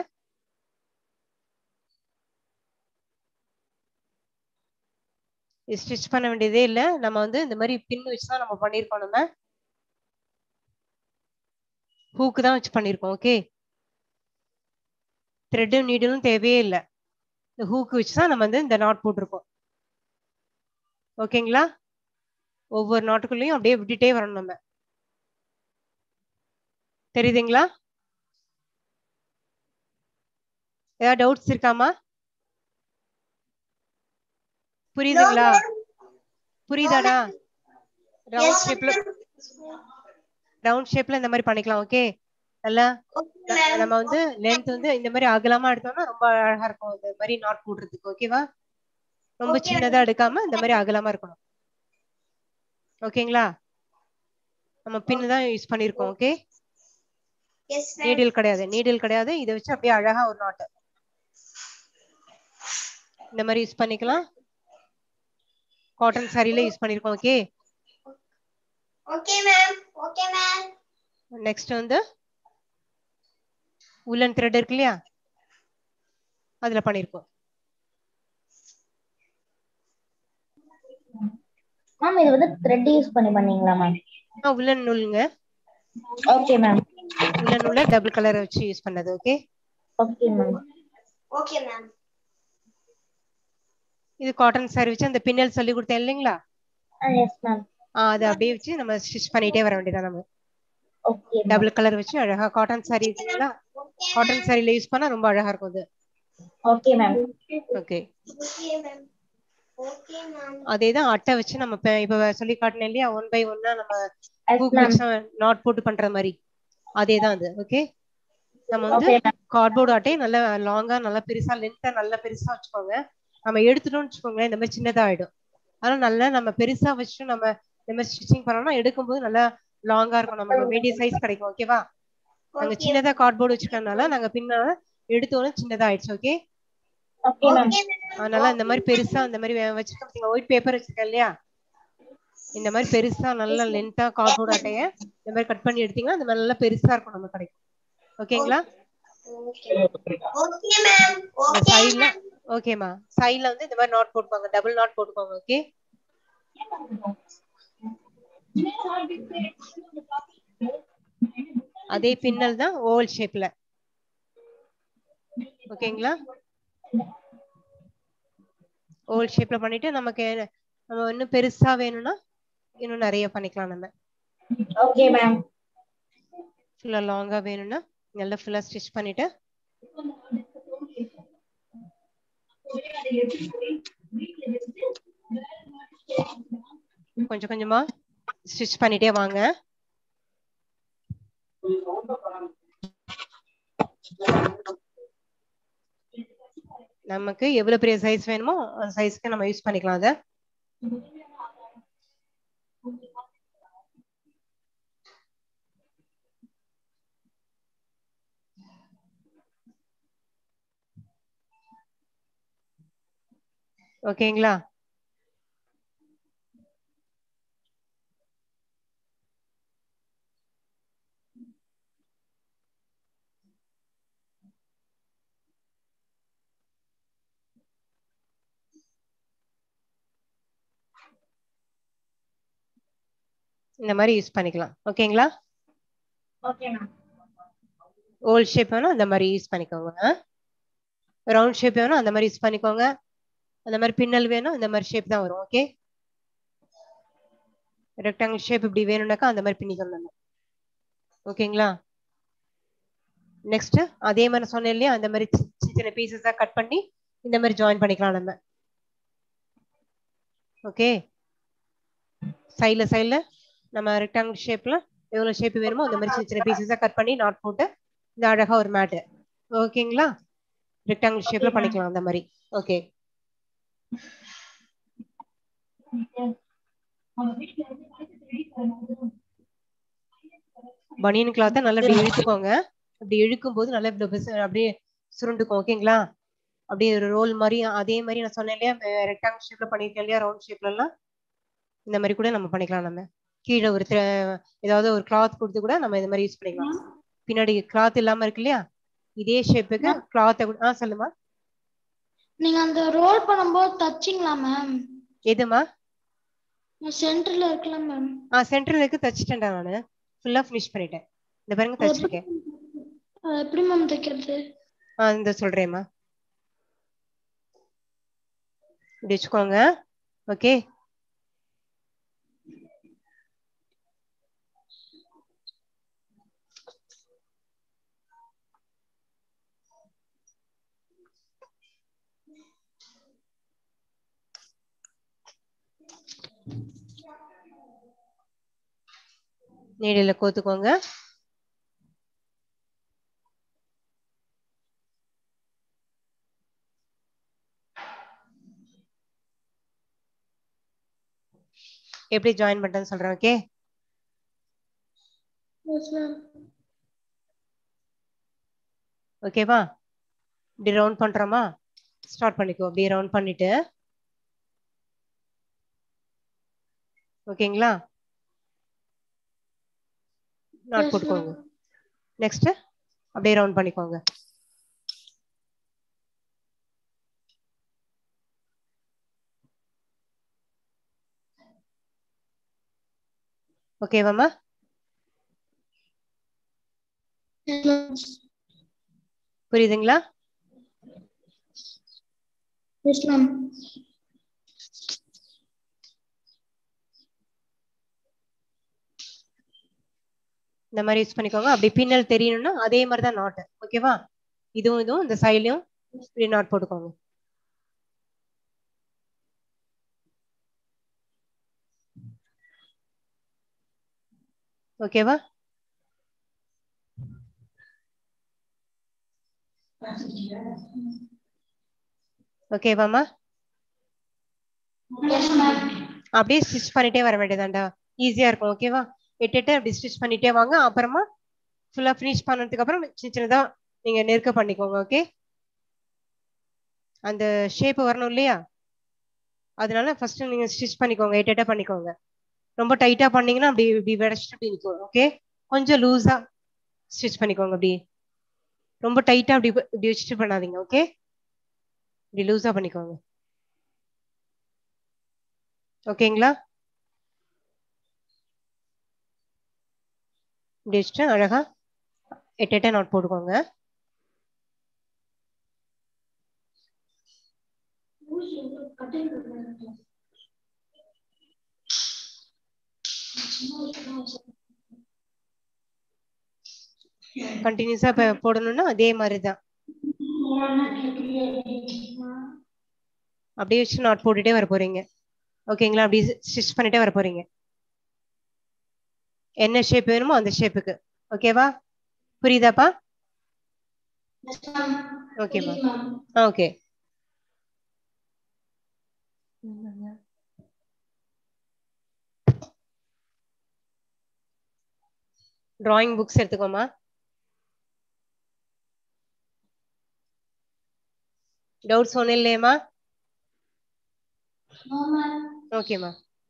ஸ்டிச் பண்ண வேண்டியதே இல்லை, நம்ம வந்து இந்த மாதிரி பின் வச்சு தான் நம்ம பண்ணிருக்கோம். நம்ம ஹூக்கு தான் வச்சு பண்ணிருக்கோம். ஓகே, த்ரெட்டும் நீடிலும் தேவையே இல்லை, இந்த ஹூக்கு வச்சு தான் நம்ம வந்து இந்த நாட் போட்டிருக்கோம். ஓகேங்களா? ஒவ்வொரு நாட்டுக்குள்ளேயும் அப்படியே விட்டுட்டே வரணும் நம்ம. தெரியுதுங்களா? ஏதாவது டவுட்ஸ் இருக்காமா? புரியுதுங்களா? புரியுதாடா? ரவுண்ட் ஷேப்ல இந்த மாதிரி பண்ணிக்கலாம். ஓகே, நல்லா நம்ம வந்து லென்த் வந்து இந்த மாதிரி அகலமா எடுத்தோம்னா ரொம்ப அழகா இருக்கும், இந்த மாதிரி நாட் போடுறதுக்கு. ஓகேவா? ரொம்ப சின்னதா எடுக்காம இந்த மாதிரி அகலமா இருக்கணும். ஓகேங்களா? நம்ம பின்னு தான் யூஸ் பண்ணிருக்கோம். ஓகே, நீடில் கிடையாது, நீடில் கிடையாது. இதை வச்சு அப்படியே அழகா ஒரு நாட். இந்த மாதிரி யூஸ் பண்ணிக்கலாம். காட்டன் சாரியில யூஸ் பண்ணிருக்கோம். Okay okay ma'am. Okay ma'am. Next வந்து woolen thread இருக்கு இல்லையா, அதுல பண்ணிருக்கோம். மேம் இது வந்து த்ரெட் யூஸ் பண்ணீங்களா மேம்? woolen நூலுங்க. Okay ma'am. woolen நூல்ல டபுள் கலர் வச்சு யூஸ் பண்ணது. Okay okay ma'am. Okay ma'am. இது காட்டன் சாரி வச்சு அந்த பின்னல் சொல்லி கொடுத்தேன் இல்லைங்களா, எஸ் மேம். அதை அப்படியே வச்சு நம்ம ஸ்டிச் பண்ணிட்டே வர வேண்டியதான். நம்ம ஓகே மேம். டபுள் கலர் வச்சு அழகா காட்டன் சாரி இருக்குங்களா, காட்டன் சாரியில யூஸ் பண்ணா ரொம்ப அழகா இருக்கும் அது. Okay ma'am. Okay okay ma'am. Okay ma'am. அதேதான் அட்டை வச்சு நம்ம இப்ப சொல்லி காட்டினேன் இல்லையா, 1 by 1 நம்ம எஸ் ஹூக் மேம். வச்சு நாட் போட்டு பண்ற மாதிரி அதேதான் அது. ஓகே நம்ம வந்து ஓகே மேம். கார்ட்போர்ட் அட்டையை நல்லா லாங்கா நல்லா பெருசா லென்த்தா நல்லா பெருசா வச்சுக்கோங்க. நம்ம எடுத்துட்டோம்னு வச்சுக்கோங்களேன் இந்த மாதிரி சின்னதா ஆயிடும். அதனால நல்லா நம்ம பெருசா வச்சு நம்ம இந்த மாதிரி ஸ்டிச்சிங் பண்ணோம்னா எடுக்கும்போது நல்லா லாங்கா இருக்கும், நமக்கு வேண்டிய சைஸ் கிடைக்கும். ஓகேவா, நாங்க சின்னதா கார்ட்போர்ட் வச்சுக்கறதுனால நாங்க பின்னால எடுத்தோன்னு சின்னதா ஆயிடுச்சு. Okay okay ma'am. அதனால இந்த மாதிரி பெருசா இந்த மாதிரி வச்சிருக்கேன் பாத்தீங்களா, ஒயிட் பேப்பர் வச்சிருக்கேன் இல்லையா, இந்த மாதிரி பெருசா நல்லா லென்த்தா கார்ட்போர்ட் அட்டையை இந்த மாதிரி கட் பண்ணி எடுத்தீங்கன்னா இந்த மாதிரி நல்லா பெருசா இருக்கும் நமக்கு கிடைக்கும். ஓகேங்களா, ஓகே மேம். இந்த ஓகே சைடுல மேம். ஓகேமா, சைடுல வந்து இந்த மாதிரி நாட் போட்டுக்கோங்க, டபுள் நாட் போட்டுக்கோங்க. ஓகே அதே பின்னல் தான் ஓவல் ஷேப்ல. ஓகேங்களா, ஓவல் ஷேப்ல பண்ணிட்டு நமக்கு நம்ம இன்னும் பெருசா வேணும்னா இன்னும் நிறைய பண்ணிக்கலாம். நம்ம ஓகே மேம். ஃபுல்லா லாங்கா வேணும்னா நல்லா ஃபுல்லா ஸ்டிச் பண்ணிட்டு கொஞ்சம் கொஞ்சமா ஸ்டிச் பண்ணிட்டே வாங்க. நமக்கு எவ்வளவு பெரிய சைஸ் வேணுமோ அந்த சைஸ்க்கு நம்ம யூஸ் பண்ணிக்கலாம் அத. ஓகேங்களா, இந்த மாதிரி யூஸ் பண்ணிக்கலாம். ஓகேங்களா, ஓகே மேம். ஓவல் ஷேப் வேணும் அந்த மாதிரி யூஸ் பண்ணிக்கோங்க, ரவுண்ட் ஷேப் வேணும் அந்த மாதிரி யூஸ் பண்ணிக்கோங்க, அந்த மாதிரி பின்னல் வேணும் இந்த மாதிரி ஷேப் தான் வரும். ஓகே ரெக்டாங்கிள் ஷேப் இப்படி வேணும்னாக்கா அந்த மாதிரி பின்னிக்கணும். ஓகேங்களா, நெக்ஸ்ட் அதே மாதிரி சொன்னேன் இல்லையா, அந்த மாதிரி சின்ன சின்ன பீசஸா கட் பண்ணி இந்த மாதிரி ஜாயின் பண்ணிக்கலாம் நம்ம. ஓகே சைடுல நம்ம ரெக்டாங்கிள் ஷேப்ல எவ்வளவு ஷேப் வேணுமோ அந்த மாதிரி சின்ன சின்ன பீசஸா கட் பண்ணி நாட் போட்டு இந்த அழகா ஒரு மேட். ஓகேங்களா, ரெக்டாங்கிள் ஷேப்ல பண்ணிக்கலாம் அந்த மாதிரி. ஓகே பனியன் கிளாத்தை நல்லா இப்படி இழுத்துக்கோங்க, அப்படி இழுக்கும் போது நல்லா அப்படியே சுருண்டுக்கும். ஓகேங்களா, அப்படியே ஒரு ரோல் மாதிரி அதே மாதிரி நான் சொன்னேன் இல்லையா, ரெக்டாங்கிள் ஷேப்ல பண்ணிருக்கேன் இல்லையா, ரவுண்ட் ஷேப்ல எல்லாம் இந்த மாதிரி கூட நம்ம பண்ணிக்கலாம். நம்ம கீழே ஒரு ஏதாவது ஒரு கிளாத் கொடுத்து கூட நம்ம இந்த மாதிரி யூஸ் பண்ணிக்கலாம். பின்னாடி கிளாத் இல்லாம இருக்கு இல்லையா, இதே ஷேப்புக்கு கிளாத்தை சொல்லுமா. நீங்க அந்த ரோல் பண்ணும்போது தச்சிங்களா மேம்? எதுமா? சென்டர்ல இருக்குல்ல மேம். சென்டர்ல இருக்கு, தச்சிட்டேன்டா நானு, ஃபுல்லா ஃபினிஷ் பண்ணிட்டேன். இந்த பாருங்க தச்சிருக்கேன். எப்படி மேம் தைக்கிறது? இந்த சொல்றேம்மா, இப்படி வச்சுக்கோங்க. ஓகே நீடில கோத்துக்கோங்க. எப்படி ஜாயின் பண்றேன்னு சொல்றேன். ஓகே ஓகேவா, இப்படி ரவுண்ட் பண்றோமா, ஸ்டார்ட் பண்ணிக்கோ. அப்படியே ரவுண்ட் பண்ணிட்டு ஓகேங்களா? நாட் போட்டுக்கோங்க. நெக்ஸ்ட் அப்படியே ரவுண்ட் பண்ணிக்கோங்க. ஓகேவாம்மா? புரியுதுங்களா? Yes ma'am. இந்த மாதிரி யூஸ் பண்ணிக்கோங்க. அப்படி பின்னல் தெரியணும்னா அதே மாதிரி தான் நாட். ஓகேவா? இதுவும் இந்த சைட்லயும் இப்படி நாட் போட்டுக்கோங்க. ஓகேவா? ஓகேவாம்மா? அப்படியே ஸ்டிச் பண்ணிட்டே வர வேண்டியதாண்டா, ஈஸியா இருக்கும். ஓகேவா? எட்டு அப்படி ஸ்டிச் பண்ணிட்டே வாங்க. அப்புறமா ஃபுல்லா ஃபினிஷ் பண்ணதுக்கு அப்புறம் சின்ன சின்னதா நீங்க நெருக்க பண்ணிக்கோங்க. ஓகே? அந்த ஷேப் வரணும் இல்லையா? அதனால ஃபர்ஸ்ட் நீங்க ஸ்டிச் பண்ணிக்கோங்க. எட்டா பண்ணிக்கோங்க. ரொம்ப டைட்டா பண்ணீங்கன்னா அப்படி இப்படி வெடச்சிட்டு அப்படி நிற்கும். ஓகே? கொஞ்சம் லூஸா ஸ்டிச் பண்ணிக்கோங்க. அப்படி ரொம்ப டைட்டா அப்படி இப்படி வச்சுட்டு பண்ணாதீங்க. ஓகே? இப்படி லூஸா பண்ணிக்கோங்க. ஓகேங்களா? இப்படி வச்சுட்டு அழகா எட்டா நாட் போட்டுக்கோங்க. கண்டினியூஸா போடணும்னா அதே மாதிரிதான் அப்படியே வச்சு நாட் போட்டுட்டே வர போறீங்க. ஓகேங்களா? அப்படி ஸ்டிச் பண்ணிட்டே வர போறீங்க. என்ன ஷேப் வேணுமோ அந்த ஷேப்புக்கு. ஓகேவா? புரியுதாப்பா? ஓகேமா? ஓகே. டிராயிங் புக்ஸ் எடுத்துக்கோமா. டவுட்ஸ் ஒன்றும் இல்லையம்மா? ஓகேம்மா.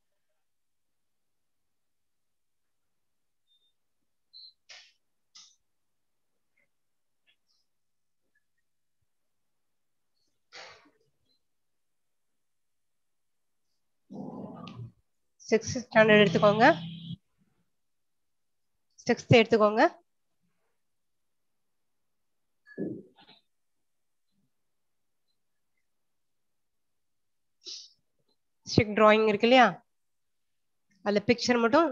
சிக்ஸ்த் ஸ்டாண்டர்ட் எடுத்துக்கோங்க. சிக்ஸ்த் எடுத்துக்கோங்க. ஸ்டிக் டிராயிங் இருக்கு இல்லையா? அதுல பிக்சர் மட்டும்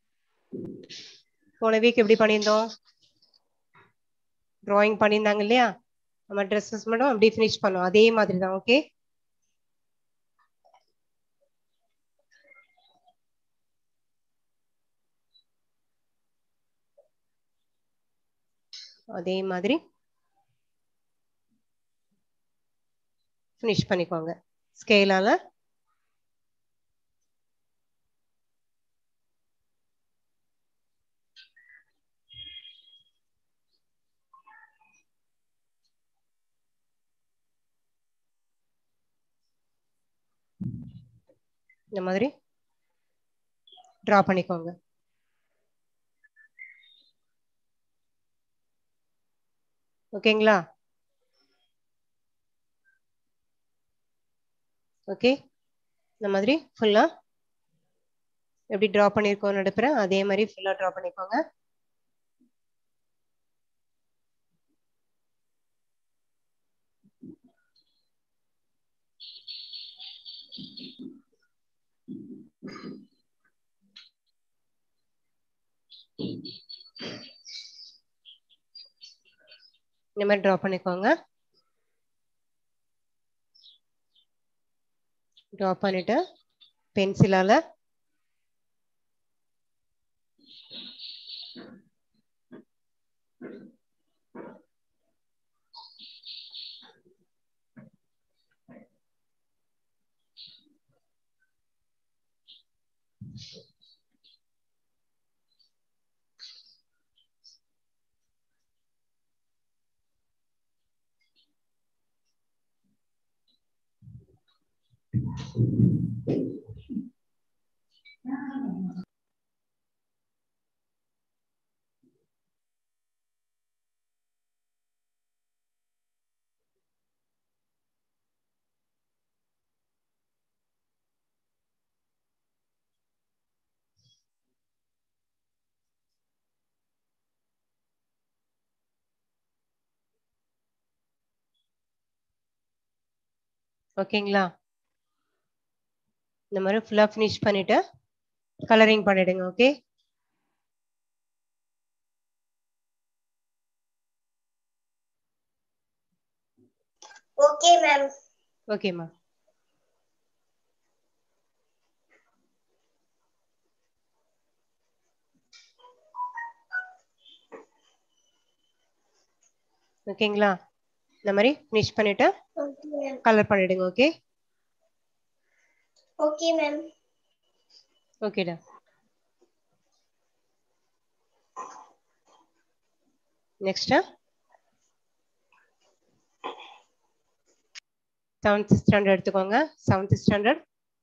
போன வீக் எப்படி பண்ணியிருந்தோம்? டிராயிங் பண்ணியிருந்தாங்க இல்லையா? நம்ம ட்ரெஸ்ஸஸ் மட்டும் அப்படியே ஃபினிஷ் பண்ணோம். அதே மாதிரி தான். ஓகே? அதே மாதிரி ஃபினிஷ் பண்ணிக்கோங்க ஸ்கேலால. இந்த மாதிரி டிரா பண்ணிக்கோங்க. ஓகேங்களா? ஓகே. இந்த மாதிரி ஃபுல்லா எப்படி டிரா பண்ணிருக்கோம் நடுப்புற அதே மாதிரி ஃபுல்லா டிரா பண்ணிக்கோங்க. இந்த மாதிரி டிரா பண்ணிக்கோங்க. டிரா பண்ணிட்டு பென்சிலால ஓகேங்களா? இந்த மாதிரி ஃபுல்லா ஃபினிஷ் பண்ணிட்டு கலரிங் பண்ணிடுங்க. ஓகே. Okay ma'am. ஓகேம்மா. ஓகேங்களா? இந்த மாதிரி ஃபினிஷ் பண்ணிட்டு கலர் பண்ணிடுங்க. ஓகே. Okay ma'am. ஓகேடா. நெக்ஸ்ட் 7th ஸ்டாண்டர்ட் எடுத்துக்கோங்க. 7th ஸ்டாண்டர்ட்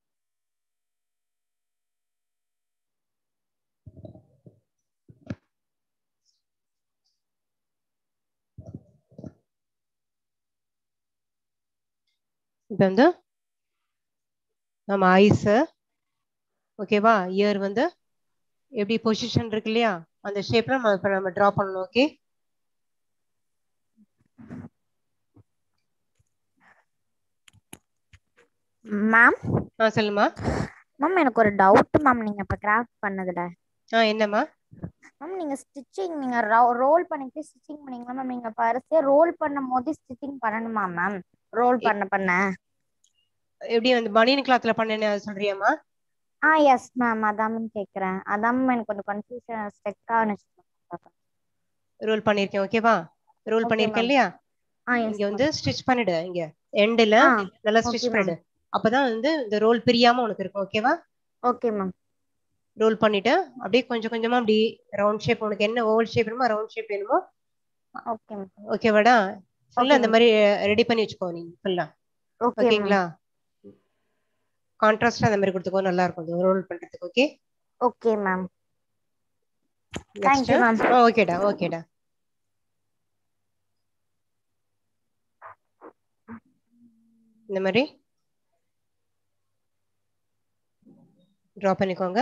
இப்போ வந்து நம்ம ஐஸ் ஓகேவா, இயர் வந்து எப்படி பொசிஷன் இருக்கு இல்லையா, அந்த ஷேப்ல நம்ம டிரா பண்ணணும். ஓகே. மேம் சொல்லுமா. மேம் எனக்கு ஒரு டவுட் மேம், நீங்க இப்ப கிராஃப்ட் பண்ணதுல என்னம்மா? மேம் நீங்க ஸ்டிச்சிங் நீங்க ரோல் பண்ணிட்டு ஸ்டிச்சிங் பண்ணீங்களா மேம்? நீங்க பரிசே ரோல் பண்ணும் போது ஸ்டிச்சிங் பண்ணணுமா மேம்? ரோல் பண்ண எப்படி வந்து பனியன் கிளாத்ல பண்ணேன்னு சொல்றியாமா? எஸ் மேம், அதான் மேம் கேக்குறேன். அதான் மேம் எனக்கு கொஞ்சம் கன்ஃபியூஷன் ஸ்டெக் ஆனிச்சு. ரோல் பண்ணிருக்கேன். ஓகேவா, ரோல் பண்ணிருக்கேன் இல்லையா? இங்க வந்து ஸ்டிச் பண்ணிடு. இங்க எண்ட்ல நல்லா ஸ்டிச் பண்ணிடு. அப்பதான் வந்து இந்த ரோல் பிரியாம உனக்கு இருக்கும். ஓகேவா? Okay ma'am. ரோல் பண்ணிட்டு அப்படியே கொஞ்சம் கொஞ்சமா அப்படி ரவுண்ட் ஷேப், உனக்கு என்ன ஓவல் ஷேப் வேணுமோ ரவுண்ட் ஷேப் வேணுமோ. Okay ma'am. ஓகேவாடா? ஃபுல்லா அந்த மாதிரி ரெடி பண்ணி வச்சுக்கோ நீ ஃபுல்லா. ஓகேங்களா? கான்ட்ராஸ்டா அந்த மாதிரி கொடுத்துக்கோ, நல்லா இருக்கும் ரோல் பண்றதுக்கு. ஓகே. Okay ma'am. நெக்ஸ்ட். ஓகேடா. ஓகேடா. இந்த மாதிரி டிரா பண்ணிக்கோங்க.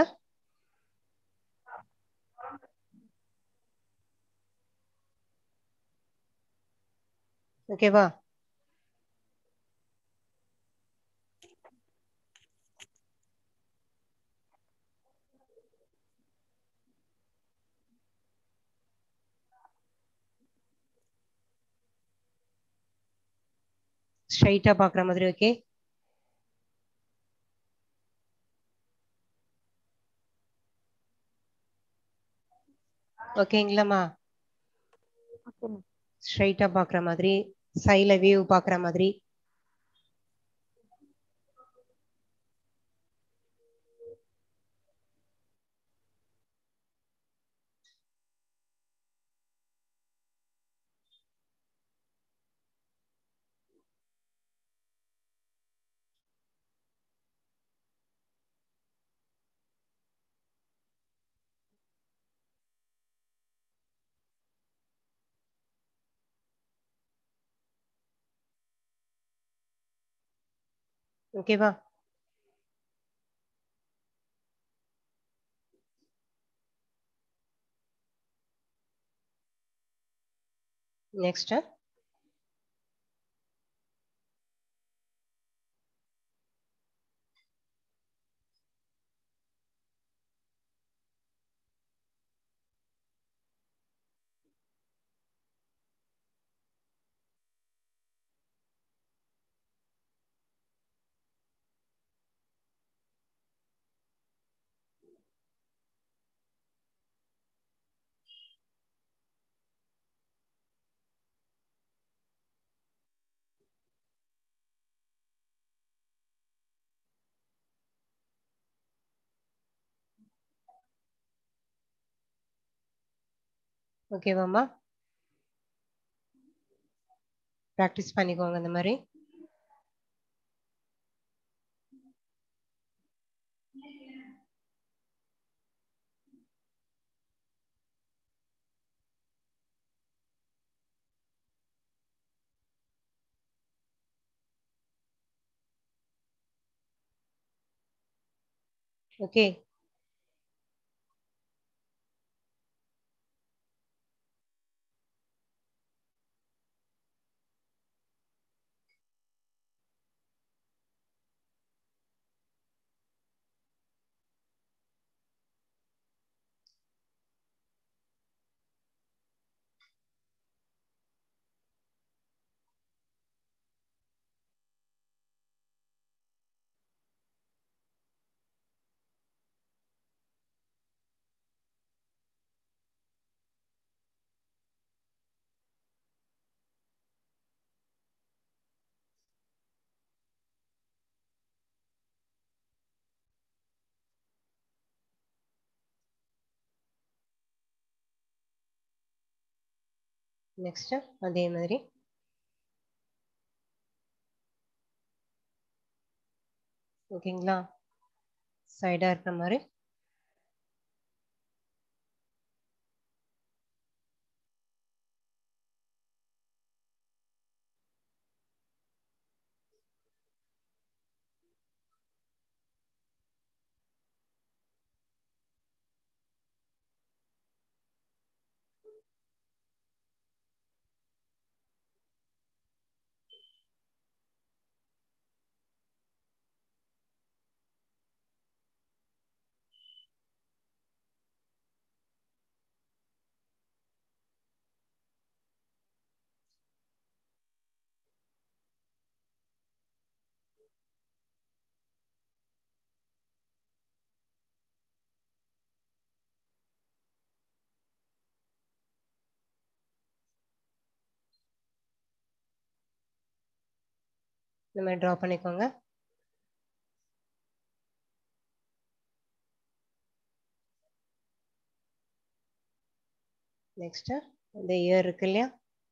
ஓகேவா? ஸ்ட்ரைட்டா பாக்குற மாதிரி. ஓகே. ஓகேங்களாமா? ஸ்ட்ரைட்டா பாக்குற மாதிரி, சைடுல வியூ பாக்குற மாதிரி. ஓகேவா? நெக்ஸ்ட் ஓகேவாம்மா? ப்ராக்டிஸ் பண்ணிக்கோங்க இந்த மாதிரி. ஓகே. நெக்ஸ்ட் அதே மாதிரி ஓகேங்களா, சைடா இருக்கிற மாதிரி இந்த மாதிரி ட்ரா பண்ணிக்கோங்க. நெக்ஸ்ட் இந்த இயர் இருக்கு இல்லையா,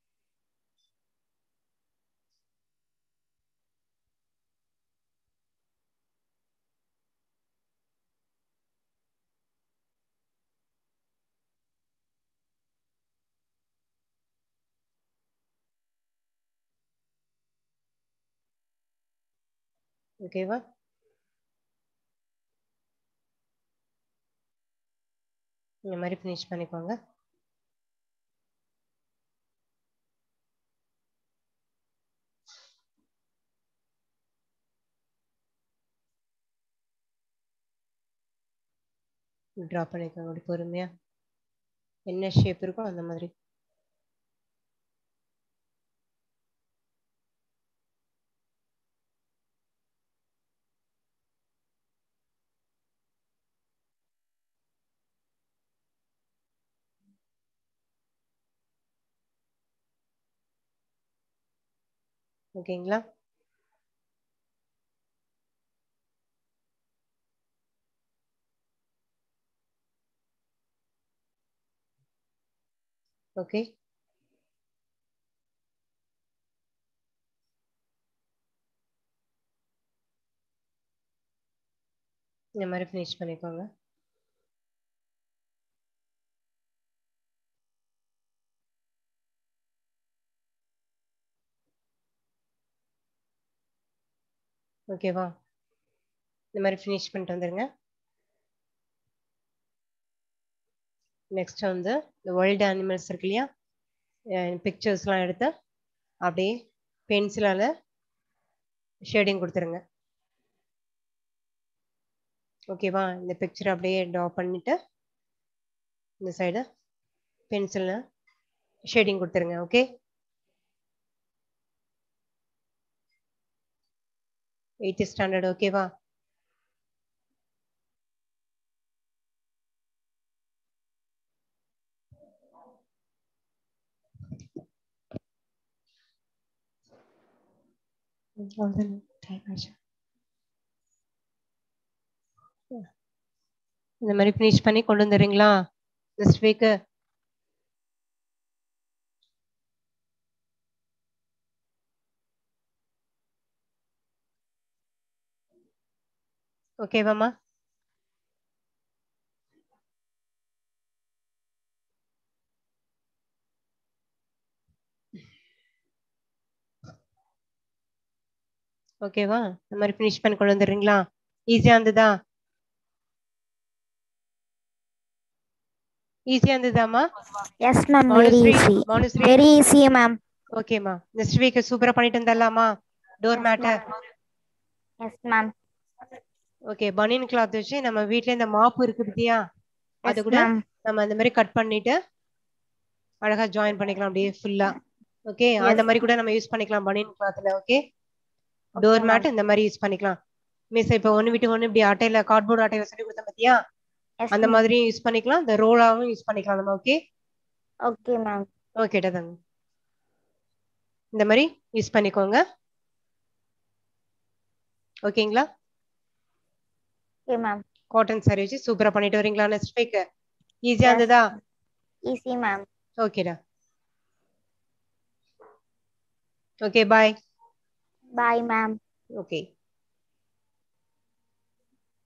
ஓகேவா? இந்த மாதிரி ஃபினிஷ் பண்ணிக்கோங்க. ட்ரா பண்ணிக்கோங்க அப்படி பொறுமையா, என்ன ஷேப் இருக்கோ அந்த மாதிரி. ஓகேங்களா? ஓகே. இந்த மாதிரி ஃபினிஷ் பண்ணிக்கோங்க. ஓகேவா? இந்த மாதிரி ஃபினிஷ் பண்ணிட்டு வந்துருங்க. நெக்ஸ்ட் வந்து இந்த வைல்டு அனிமல்ஸ் இருக்கு இல்லையா, பிக்சர்ஸ்லாம் எடுத்து அப்படியே பென்சிலால் ஷேடிங் கொடுத்துருங்க. ஓகேவா? இந்த பிக்சர் அப்படியே ட்ரா பண்ணிட்டு இந்த சைடு பென்சிலில் ஷேடிங் கொடுத்துருங்க. ஓகே. 8th standard. ஓகேவா? இந்த மாதிரி ஃபினிஷ் பண்ணி கொண்டு வந்துடுறீங்களா நெக்ஸ்ட் வீக்கு? ஓகேவாம்மா? ஓகேவா? இந்த மாதிரி ஃபினிஷ் பண்ணி கொண்டு வந்துடுறீங்களா? ஈஸியா இருந்ததா? ஈஸியா இருந்ததாம்மா? Yes ma'am very Manushree easy Manushree very easy ma'am ஓகேம்மா. நெக்ஸ்ட் வீக் சூப்பரா பண்ணிட்டு வந்துடலாமா? டோர் மேட்டை. Yes ma'am okay, banian cloth வச்சு நம்ம வீட்ல இந்த மாப்பு இருக்கு பத்தியா, அது எஸ் கூட மேம் நம்ம அந்த மாதிரி கட் பண்ணிட்டு அழகா ஜாயின் பண்ணிக்கலாம் அப்படியே ஃபுல்லா. ஓகே, அந்த மாதிரி கூட நம்ம யூஸ் பண்ணிக்கலாம் பனியன் கிளாத்ல. ஓகே, டோர் மேட் இந்த மாதிரி யூஸ் பண்ணிக்கலாம். மிஸ் இப்போ ஒன்று விட்டு ஒன்று இப்படி அட்டையில கார்ட்போர்ட் அட்டையில சொல்லி கொடுத்த பத்தியா, அந்த மாதிரியும் யூஸ் பண்ணிக்கலாம், இந்த ரோலாவும் யூஸ் பண்ணிக்கலாம் நம்ம. ஓகே ஓகே மேம் ஓகேடா தாங்க, இந்த மாதிரி யூஸ் பண்ணிக்கோங்க. ஓகேங்களா? ஓகே மேம் காட்டன் சாரி வச்சு சூப்பரா பண்ணிட்டு வரீங்களா? நெக்ஸ்ட் வீக் ஈஸியா இருந்ததா? ஈஸி மேம் ஓகேடா. Okay bye. Bye ma'am okay.